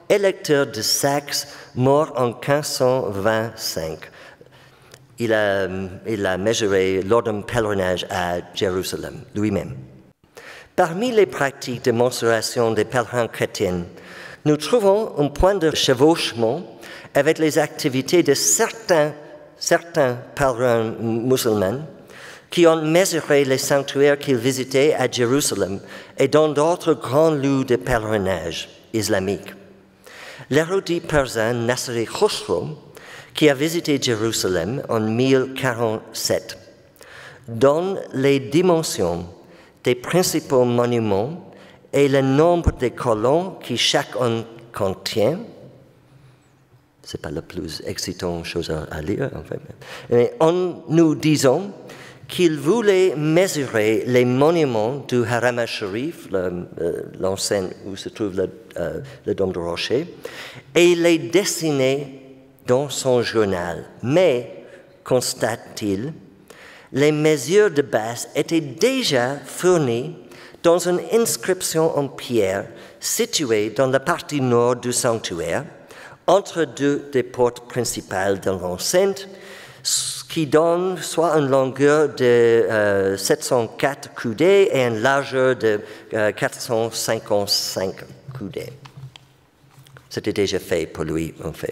électeur de Saxe, mort en 1525. Il a mesuré lors d'un pèlerinage à Jérusalem, lui-même. Parmi les pratiques de mensuration des pèlerins chrétiens, nous trouvons un point de chevauchement avec les activités de certains pèlerins musulmans qui ont mesuré les sanctuaires qu'ils visitaient à Jérusalem et dans d'autres grands lieux de pèlerinage islamiques. L'érudit persan Nasiri Khosrow, qui a visité Jérusalem en 1047, donne les dimensions des principaux monuments et le nombre de colonnes qui chacun contient. Ce n'est pas la plus excitante chose à lire, en fait. Mais en nous disant qu'il voulait mesurer les monuments du Haram al-Sharif, l'enceinte où se trouve le dôme de rocher, et les dessiner dans son journal. Mais, constate-t-il, les mesures de base étaient déjà fournies dans une inscription en pierre située dans la partie nord du sanctuaire, entre deux des portes principales de l'enceinte, qui donne soit une longueur de 704 coudées et une largeur de 455 coudées. C'était déjà fait pour lui, en fait.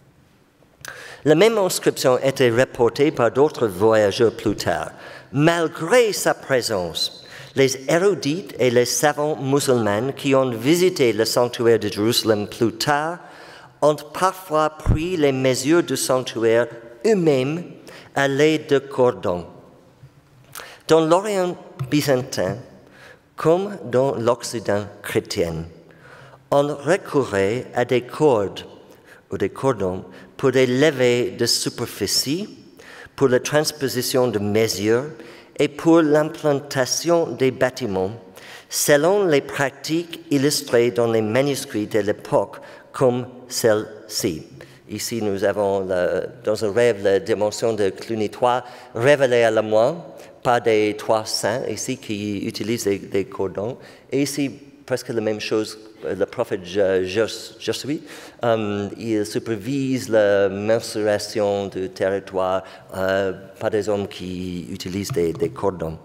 La même inscription était reportée par d'autres voyageurs plus tard. Malgré sa présence, les érudits et les savants musulmans qui ont visité le sanctuaire de Jérusalem plus tard ont parfois pris les mesures du sanctuaire eux-mêmes à l'aide de cordons. Dans l'Orient byzantin, comme dans l'Occident chrétien, on recourait à des cordes ou des cordons pour des levées de superficie, pour la transposition de mesures et pour l'implantation des bâtiments, selon les pratiques illustrées dans les manuscrits de l'époque comme celle-ci. Ici, nous avons dans un rêve la dimension de Cluny 3 révélée à la moi par des trois saints ici qui utilisent des cordons. Et ici, presque la même chose, le prophète Josué, il supervise la mensuration du territoire par des hommes qui utilisent des cordons.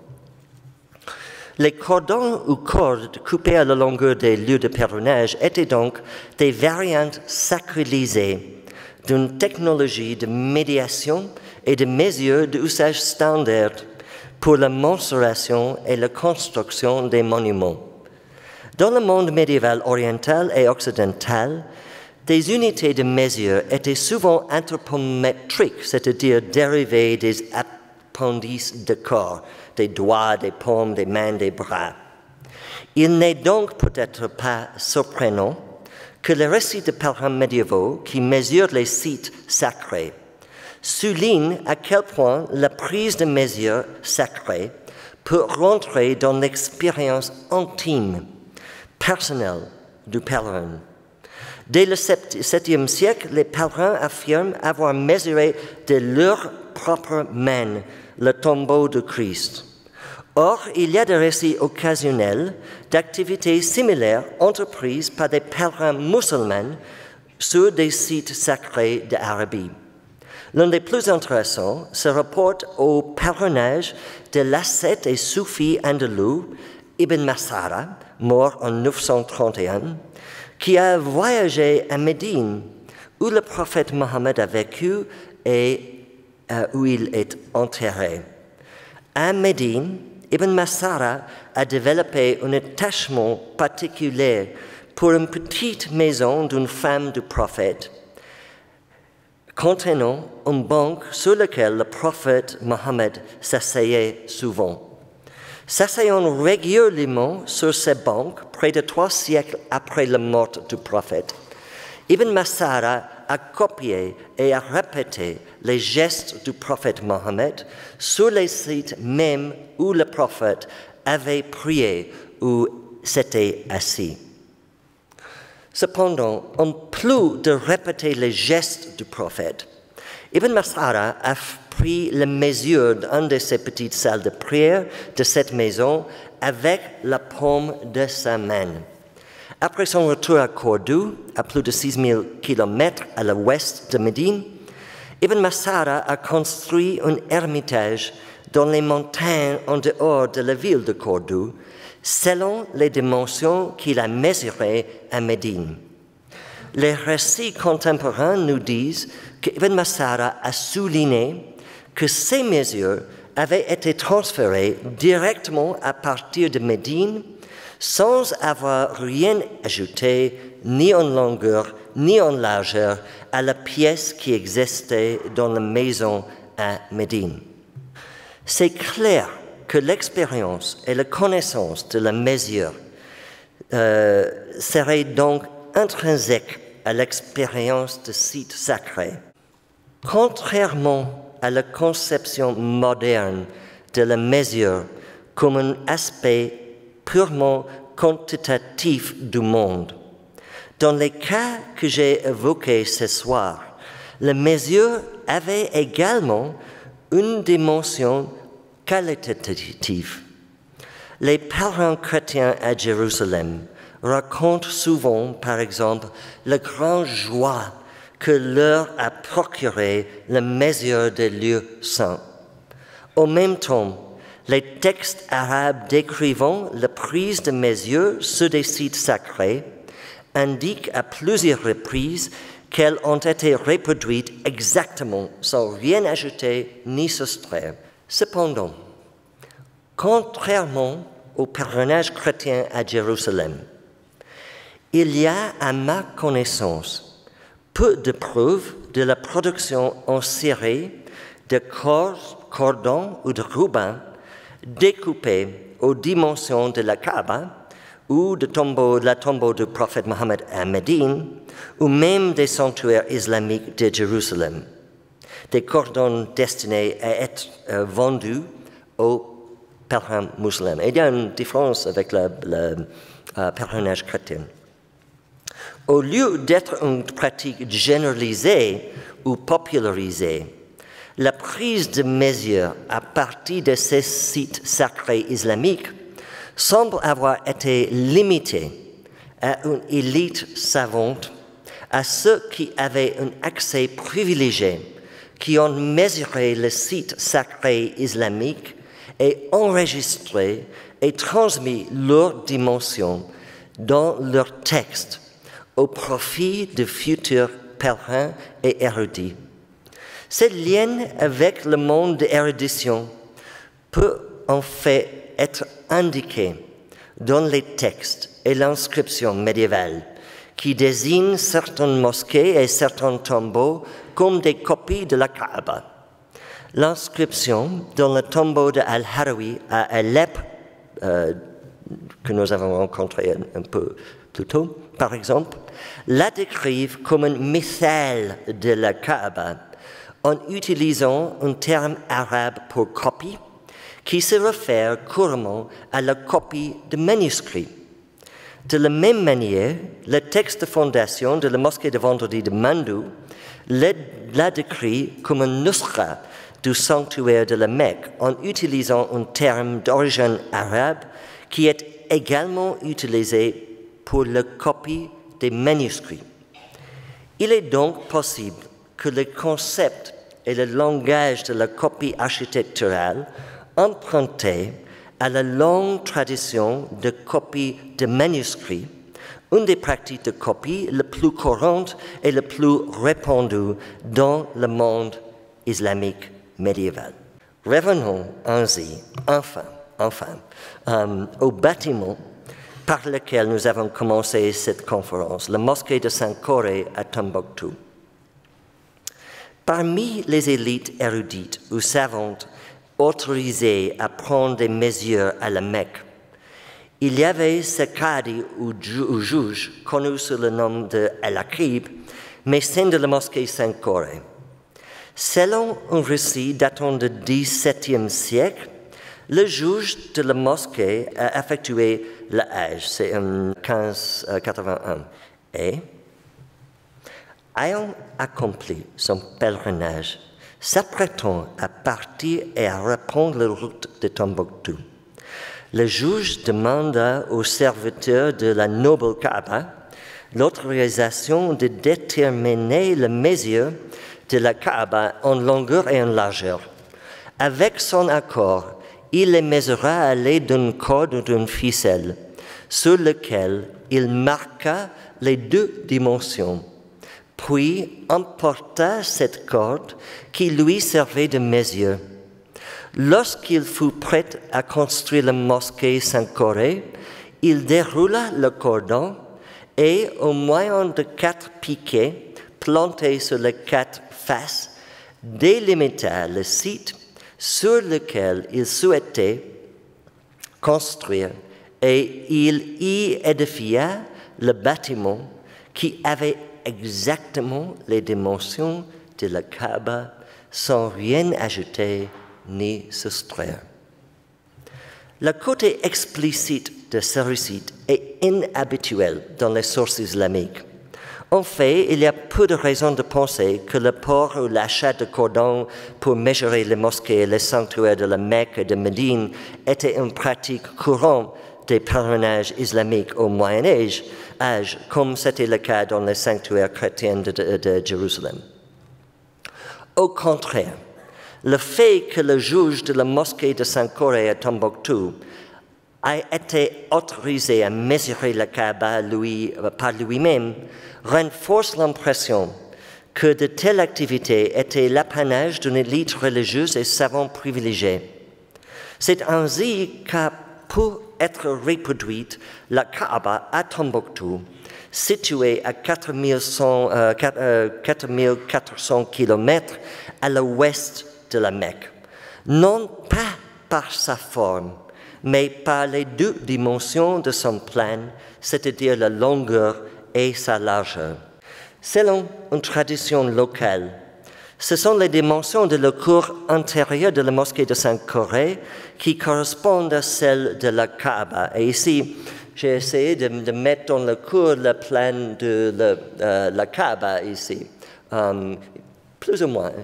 Les cordons ou cordes coupées à la longueur des lieux de pèlerinage étaient donc des variantes sacralisées d'une technologie de médiation et de mesure d'usage standard pour la mensuration et la construction des monuments. Dans le monde médiéval oriental et occidental, des unités de mesure étaient souvent anthropométriques, c'est-à-dire dérivées des appendices de corps, des doigts, des paumes, des mains, des bras. Il n'est donc peut-être pas surprenant que les récits de pèlerins médiévaux qui mesurent les sites sacrés soulignent à quel point la prise de mesure sacrée peut rentrer dans l'expérience intime, personnelle du pèlerin. Dès le 7e siècle, les pèlerins affirment avoir mesuré de leurs propres mains le tombeau de Christ. Or, il y a des récits occasionnels d'activités similaires entreprises par des pèlerins musulmans sur des sites sacrés d'Arabie. L'un des plus intéressants se rapporte au pèlerinage de l'ascète et soufi andalou Ibn Masara, mort en 931, qui a voyagé à Médine, où le prophète Mohammed a vécu et où il est enterré. À Médine, Ibn Masara a développé un attachement particulier pour une petite maison d'une femme du prophète, contenant une banque sur laquelle le prophète Mohammed s'asseyait souvent. S'asseyant régulièrement sur ces banques, près de 3 siècles après la mort du prophète, Ibn Masara a copié et a répété les gestes du prophète Mohammed sur les sites même où le prophète avait prié ou s'était assis. Cependant, en plus de répéter les gestes du prophète, Ibn Masara a pris la mesure d'une de ces petites salles de prière de cette maison avec la paume de sa main. Après son retour à Cordoue, à plus de 6000 km à l'ouest de Médine, Ibn Masara a construit un ermitage dans les montagnes en dehors de la ville de Cordoue, selon les dimensions qu'il a mesurées à Médine. Les récits contemporains nous disent qu'Ibn Masara a souligné que ces mesures avaient été transférées directement à partir de Médine sans avoir rien ajouté, ni en longueur, ni en largeur, à la pièce qui existait dans la maison à Médine. C'est clair que l'expérience et la connaissance de la mesure seraient donc intrinsèques à l'expérience de sites sacrés. Contrairement à la conception moderne de la mesure comme un aspect purement quantitatif du monde, dans les cas que j'ai évoqués ce soir, la mesure avait également une dimension qualitative. Les pèlerins chrétiens à Jérusalem racontent souvent, par exemple, la grande joie que leur a procuré la mesure des lieux saints. En même temps, les textes arabes décrivant la prise de mesure sur des sites sacrés indiquent à plusieurs reprises qu'elles ont été reproduites exactement, sans rien ajouter ni soustraire. Cependant, contrairement au pèlerinage chrétien à Jérusalem, il y a, à ma connaissance, peu de preuves de la production en série de cordons ou de rubans découpés aux dimensions de la Kaaba ou de la tombeau du prophète Mohammed à Médine, ou même des sanctuaires islamiques de Jérusalem, des cordons destinés à être vendus aux pèlerins musulmans. Il y a une différence avec le pèlerinage chrétien. Au lieu d'être une pratique généralisée ou popularisée, la prise de mesure à partir de ces sites sacrés islamiques semble avoir été limitée à une élite savante, à ceux qui avaient un accès privilégié, qui ont mesuré le site sacré islamique et enregistré et transmis leurs dimensions dans leurs textes au profit de futurs pèlerins et érudits. Ce lien avec le monde de l'érudition peut en fait être indiqué dans les textes et l'inscription médiévale qui désignent certaines mosquées et certains tombeaux comme des copies de la Kaaba. L'inscription dans le tombeau de Al-Harawi à Alep, que nous avons rencontré un peu plus tôt, par exemple, la décrivent comme un mithal de la Kaaba en utilisant un terme arabe pour copie qui se réfère couramment à la copie de manuscrits. De la même manière, le texte de fondation de la mosquée de Vendredi de Mandou la décrit comme un nuskha du sanctuaire de la Mecque en utilisant un terme d'origine arabe qui est également utilisé pour la copie des manuscrits. Il est donc possible que le concept et le langage de la copie architecturale emprunté à la longue tradition de copie de manuscrits, une des pratiques de copie les plus courantes et les plus répandues dans le monde islamique médiéval. Revenons ainsi, enfin, au bâtiment par lequel nous avons commencé cette conférence, la mosquée de Sankore à Tombouctou. Parmi les élites érudites ou savantes autorisées à prendre des mesures à la Mecque, il y avait ce cadi ou juge connu sous le nom de Al-Aqib, mécène de la mosquée Sankore. Selon un récit datant du XVIIe siècle, le juge de la mosquée a effectué le Hajj, c'est en 1581, et, ayant accompli son pèlerinage, s'apprêtant à partir et à reprendre la route de Tombouctou, Le juge demanda au serviteur de la noble Kaaba l'autorisation de déterminer la mesure de la Kaaba en longueur et en largeur. Avec son accord, il les mesura à l'aide d'une corde ou d'une ficelle, sur lequel il marqua les deux dimensions, puis emporta cette corde qui lui servait de mesure. Lorsqu'il fut prêt à construire la mosquée Sankoré, il déroula le cordon et, au moyen de 4 piquets plantés sur les 4 faces, délimita le site sur lequel il souhaitait construire, et il y édifia le bâtiment qui avait exactement les dimensions de la Kaaba, sans rien ajouter ni soustraire. Le côté explicite de ce récit est inhabituel dans les sources islamiques. En fait, il y a peu de raisons de penser que le port ou l'achat de cordons pour mesurer les mosquées et les sanctuaires de la Mecque et de Médine était une pratique courante des pèlerinages islamiques au Moyen-Âge, comme c'était le cas dans les sanctuaires chrétiens de Jérusalem. Au contraire, le fait que le juge de la mosquée de Sankoré à Tombouctou a été autorisé à mesurer la Kaaba par lui-même renforce l'impression que de telles activités étaient l'apanage d'une élite religieuse et savante privilégiée. C'est ainsi qu'a pu être reproduite la Kaaba à Tombouctou, située à 4400 km à l'ouest de la Mecque, non pas par sa forme, mais par les deux dimensions de son plan, c'est-à-dire la longueur et sa largeur. Selon une tradition locale, ce sont les dimensions de la cour intérieure de la mosquée de Sankoré qui correspondent à celles de la Kaaba. Et ici, j'ai essayé de mettre dans la cour le plan de la Kaaba ici, plus ou moins.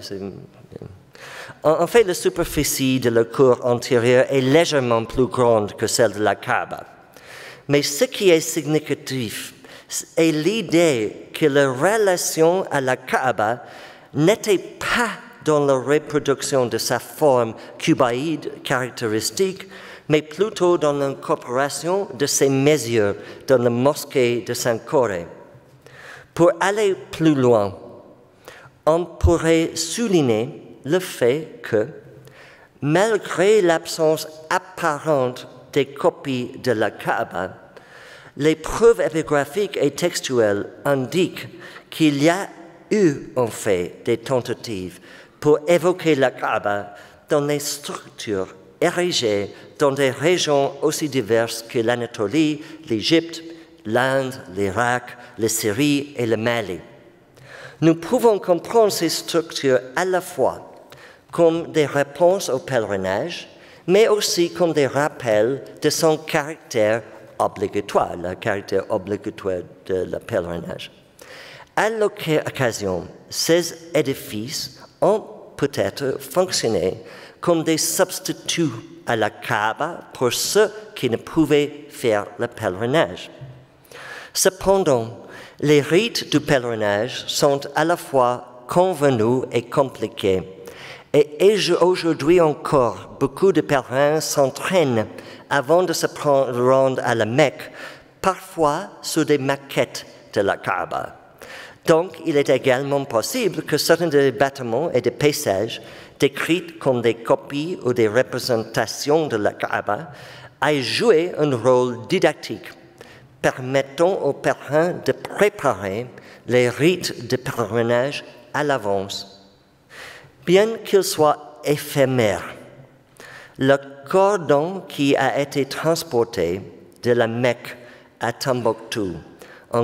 En fait, la superficie de la cour antérieure est légèrement plus grande que celle de la Kaaba. Mais ce qui est significatif est l'idée que la relation à la Kaaba n'était pas dans la reproduction de sa forme cubaïde caractéristique, mais plutôt dans l'incorporation de ses mesures dans la mosquée de Sankoré. Pour aller plus loin, on pourrait souligner le fait que, malgré l'absence apparente des copies de la Kaaba, les preuves épigraphiques et textuelles indiquent qu'il y a eu en fait des tentatives pour évoquer la Kaaba dans les structures érigées dans des régions aussi diverses que l'Anatolie, l'Égypte, l'Inde, l'Irak, la Syrie et le Mali. Nous pouvons comprendre ces structures à la fois comme des réponses au pèlerinage, mais aussi comme des rappels de son caractère obligatoire, le caractère obligatoire de le pèlerinage. À l'occasion, ces édifices ont peut-être fonctionné comme des substituts à la Kaaba pour ceux qui ne pouvaient faire le pèlerinage. Cependant, les rites du pèlerinage sont à la fois convenus et compliqués. Et aujourd'hui encore, beaucoup de pèlerins s'entraînent avant de se rendre à la Mecque, parfois sur des maquettes de la Kaaba. Donc, il est également possible que certains des bâtiments et des paysages décrits comme des copies ou des représentations de la Kaaba aient joué un rôle didactique, permettant aux pèlerins de préparer les rites de pèlerinage à l'avance. Bien qu'il soit éphémère, le cordon qui a été transporté de la Mecque à Tombouctou en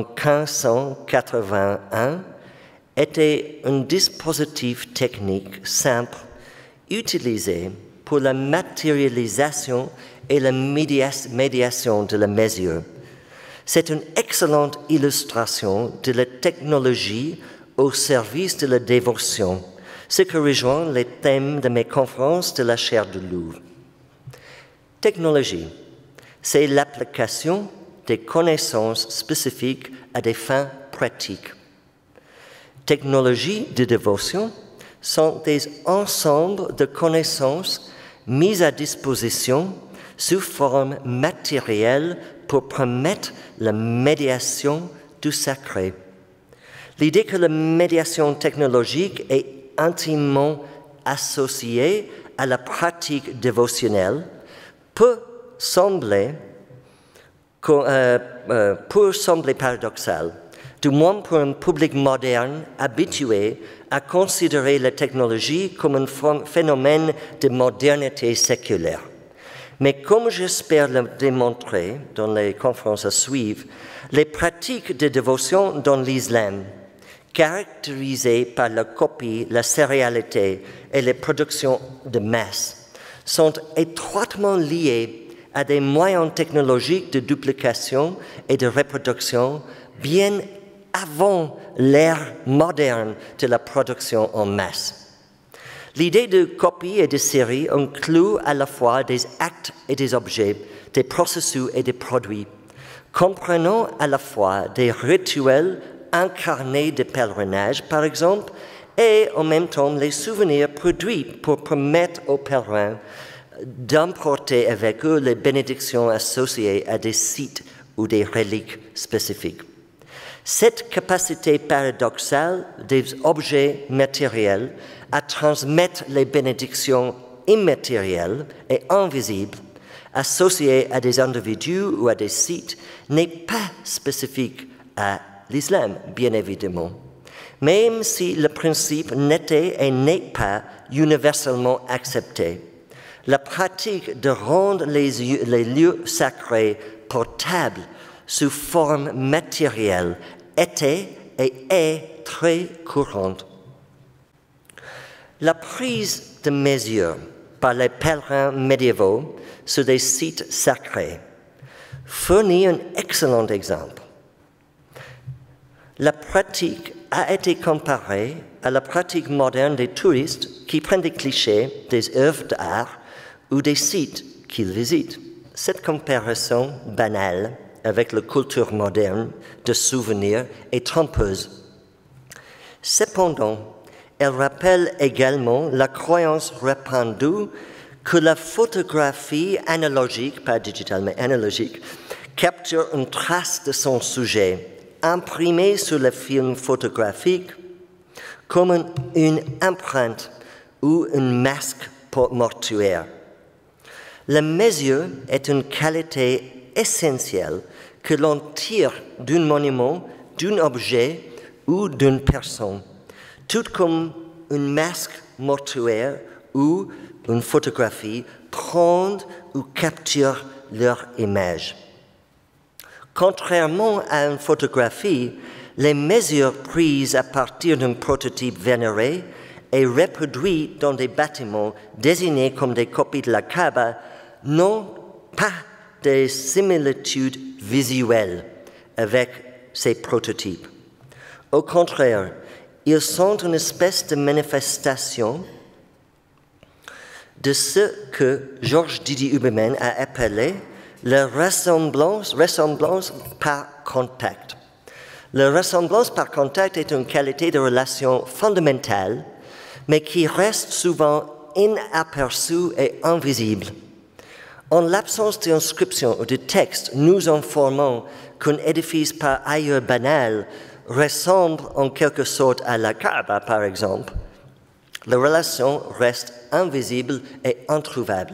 1581 était un dispositif technique simple utilisé pour la matérialisation et la médiation de la mesure. C'est une excellente illustration de la technologie au service de la dévotion, ce qui rejoint les thèmes de mes conférences de la chaire du Louvre. Technologie, c'est l'application des connaissances spécifiques à des fins pratiques. Technologies de dévotion sont des ensembles de connaissances mises à disposition sous forme matérielle pour permettre la médiation du sacré. L'idée que la médiation technologique est intimement associée à la pratique dévotionnelle peut sembler paradoxale, du moins pour un public moderne habitué à considérer la technologie comme un phénomène de modernité séculaire. Mais comme j'espère le démontrer dans les conférences à suivre, les pratiques de dévotion dans l'islam, caractérisées par la copie, la sérialité et les productions de masse, sont étroitement liées à des moyens technologiques de duplication et de reproduction bien avant l'ère moderne de la production en masse. L'idée de copie et de série inclut à la fois des actes et des objets, des processus et des produits, comprenant à la fois des rituels incarnés de pèlerinage, par exemple, et en même temps les souvenirs produits pour permettre aux pèlerins d'emporter avec eux les bénédictions associées à des sites ou des reliques spécifiques. Cette capacité paradoxale des objets matériels à transmettre les bénédictions immatérielles et invisibles associées à des individus ou à des sites n'est pas spécifique à l'islam, bien évidemment, même si le principe n'était et n'est pas universellement accepté. La pratique de rendre les lieux sacrés portables sous forme matérielle était et est très courante. La prise de mesure par les pèlerins médiévaux sur des sites sacrés fournit un excellent exemple. La pratique a été comparée à la pratique moderne des touristes qui prennent des clichés des œuvres d'art ou des sites qu'ils visitent. Cette comparaison banale avec la culture moderne de souvenirs est trompeuse. Cependant, elle rappelle également la croyance répandue que la photographie analogique, pas digitale mais analogique, capture une trace de son sujet, imprimée sur le film photographique comme une empreinte ou un masque mortuaire. La mesure est une qualité essentielle que l'on tire d'un monument, d'un objet ou d'une personne, tout comme un masque mortuaire ou une photographie prennent ou capturent leur image. Contrairement à une photographie, les mesures prises à partir d'un prototype vénéré et reproduites dans des bâtiments désignés comme des copies de la Kaaba n'ont pas de similitudes visuelles avec ces prototypes. Au contraire, ils sont une espèce de manifestation de ce que Georges Didier Huberman a appelé la ressemblance par contact. La ressemblance par contact est une qualité de relation fondamentale, mais qui reste souvent inaperçue et invisible. En l'absence d'inscription ou de texte nous informant qu'un édifice par ailleurs banal ressemble en quelque sorte à la Kaaba, par exemple, la relation reste invisible et introuvable.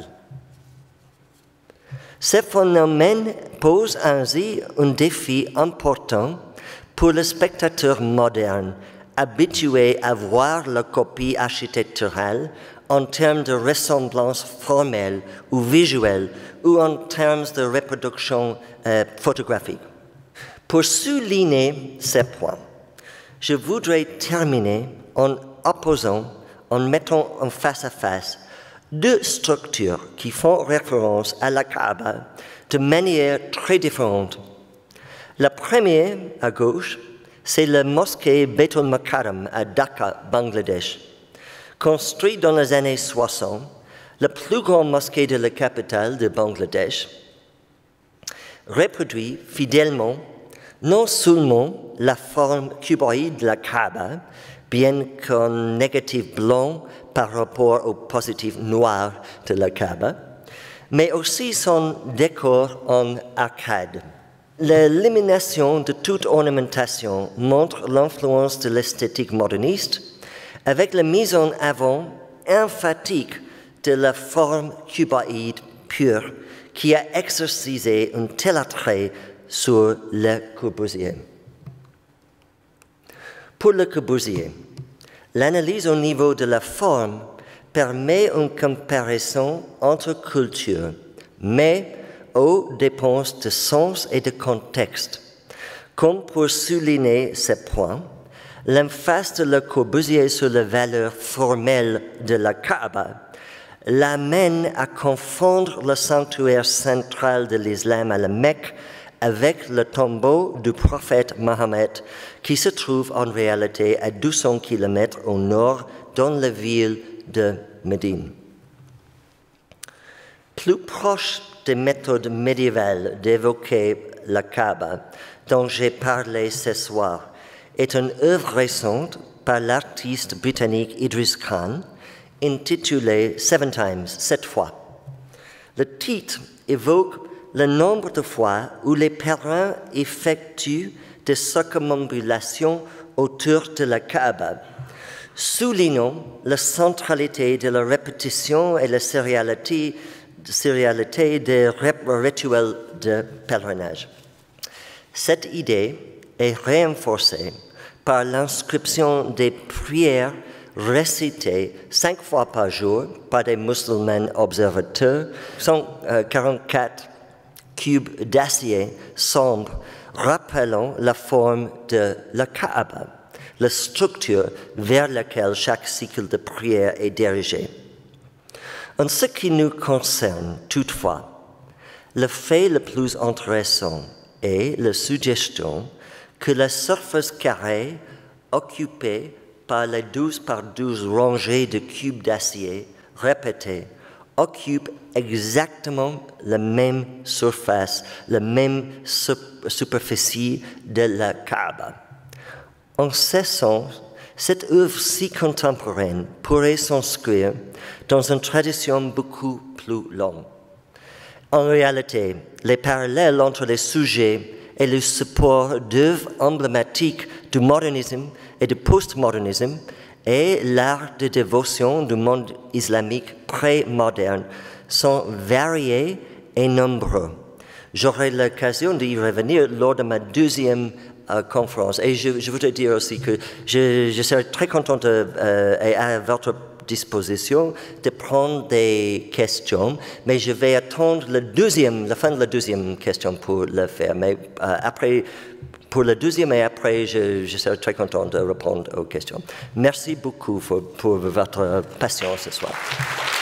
Ce phénomène pose ainsi un défi important pour le spectateur moderne, habitué à voir la copie architecturale en termes de ressemblance formelle ou visuelle ou en termes de reproduction photographique. Pour souligner ces points, je voudrais terminer en mettant en face à face deux structures qui font référence à la Kaaba de manière très différente. La première, à gauche, c'est la mosquée Baitul Mukarram à Dhaka, Bangladesh. Construite dans les années 60, la plus grande mosquée de la capitale de Bangladesh, reproduit fidèlement non seulement la forme cuboïde de la Kaaba, bien qu'en négatif blanc par rapport au positif noir de la Kaaba, mais aussi son décor en arcade. L'élimination de toute ornementation montre l'influence de l'esthétique moderniste avec la mise en avant emphatique de la forme cuboïde pure qui a exercé un tel attrait sur Le Corbusier. Pour Le Corbusier, l'analyse au niveau de la forme permet une comparaison entre cultures, mais aux dépenses de sens et de contexte. Comme pour souligner ce point, l'emphase de Le Corbusier sur la valeur formelle de la Kaaba l'amène à confondre le sanctuaire central de l'islam à la Mecque avec le tombeau du prophète Mohammed qui se trouve en réalité à 200 km au nord dans la ville de Médine. Plus proche des méthodes médiévales d'évoquer la Kaaba dont j'ai parlé ce soir est une œuvre récente par l'artiste britannique Idris Khan intitulée Seven Times, 7 fois. Le titre évoque le nombre de fois où les pèlerins effectuent des circumambulations autour de la Kaaba, soulignant la centralité de la répétition et la sérialité des rituels de pèlerinage. Cette idée est renforcée par l'inscription des prières récitées 5 fois par jour par des musulmans observateurs, 144 cubes d'acier sombre rappelant la forme de la Kaaba, la structure vers laquelle chaque cycle de prière est dirigé. En ce qui nous concerne, toutefois, le fait le plus intéressant est la suggestion que la surface carrée occupée par les 12 par 12 rangées de cubes d'acier répétés occupe exactement la même surface, la même superficie de la Kaaba. En ce sens, cette œuvre si contemporaine pourrait s'inscrire dans une tradition beaucoup plus longue. En réalité, les parallèles entre les sujets et le support d'œuvres emblématiques du modernisme et du postmodernisme et l'art de dévotion du monde islamique pré-moderne sont variés et nombreux. J'aurai l'occasion d'y revenir lors de ma deuxième conférence. Et je voudrais dire aussi que je serai très content et à votre disposition de prendre des questions, mais je vais attendre la fin de la deuxième question pour le faire. Mais après, pour la deuxième et après, je serai très content de répondre aux questions. Merci beaucoup pour votre patience ce soir.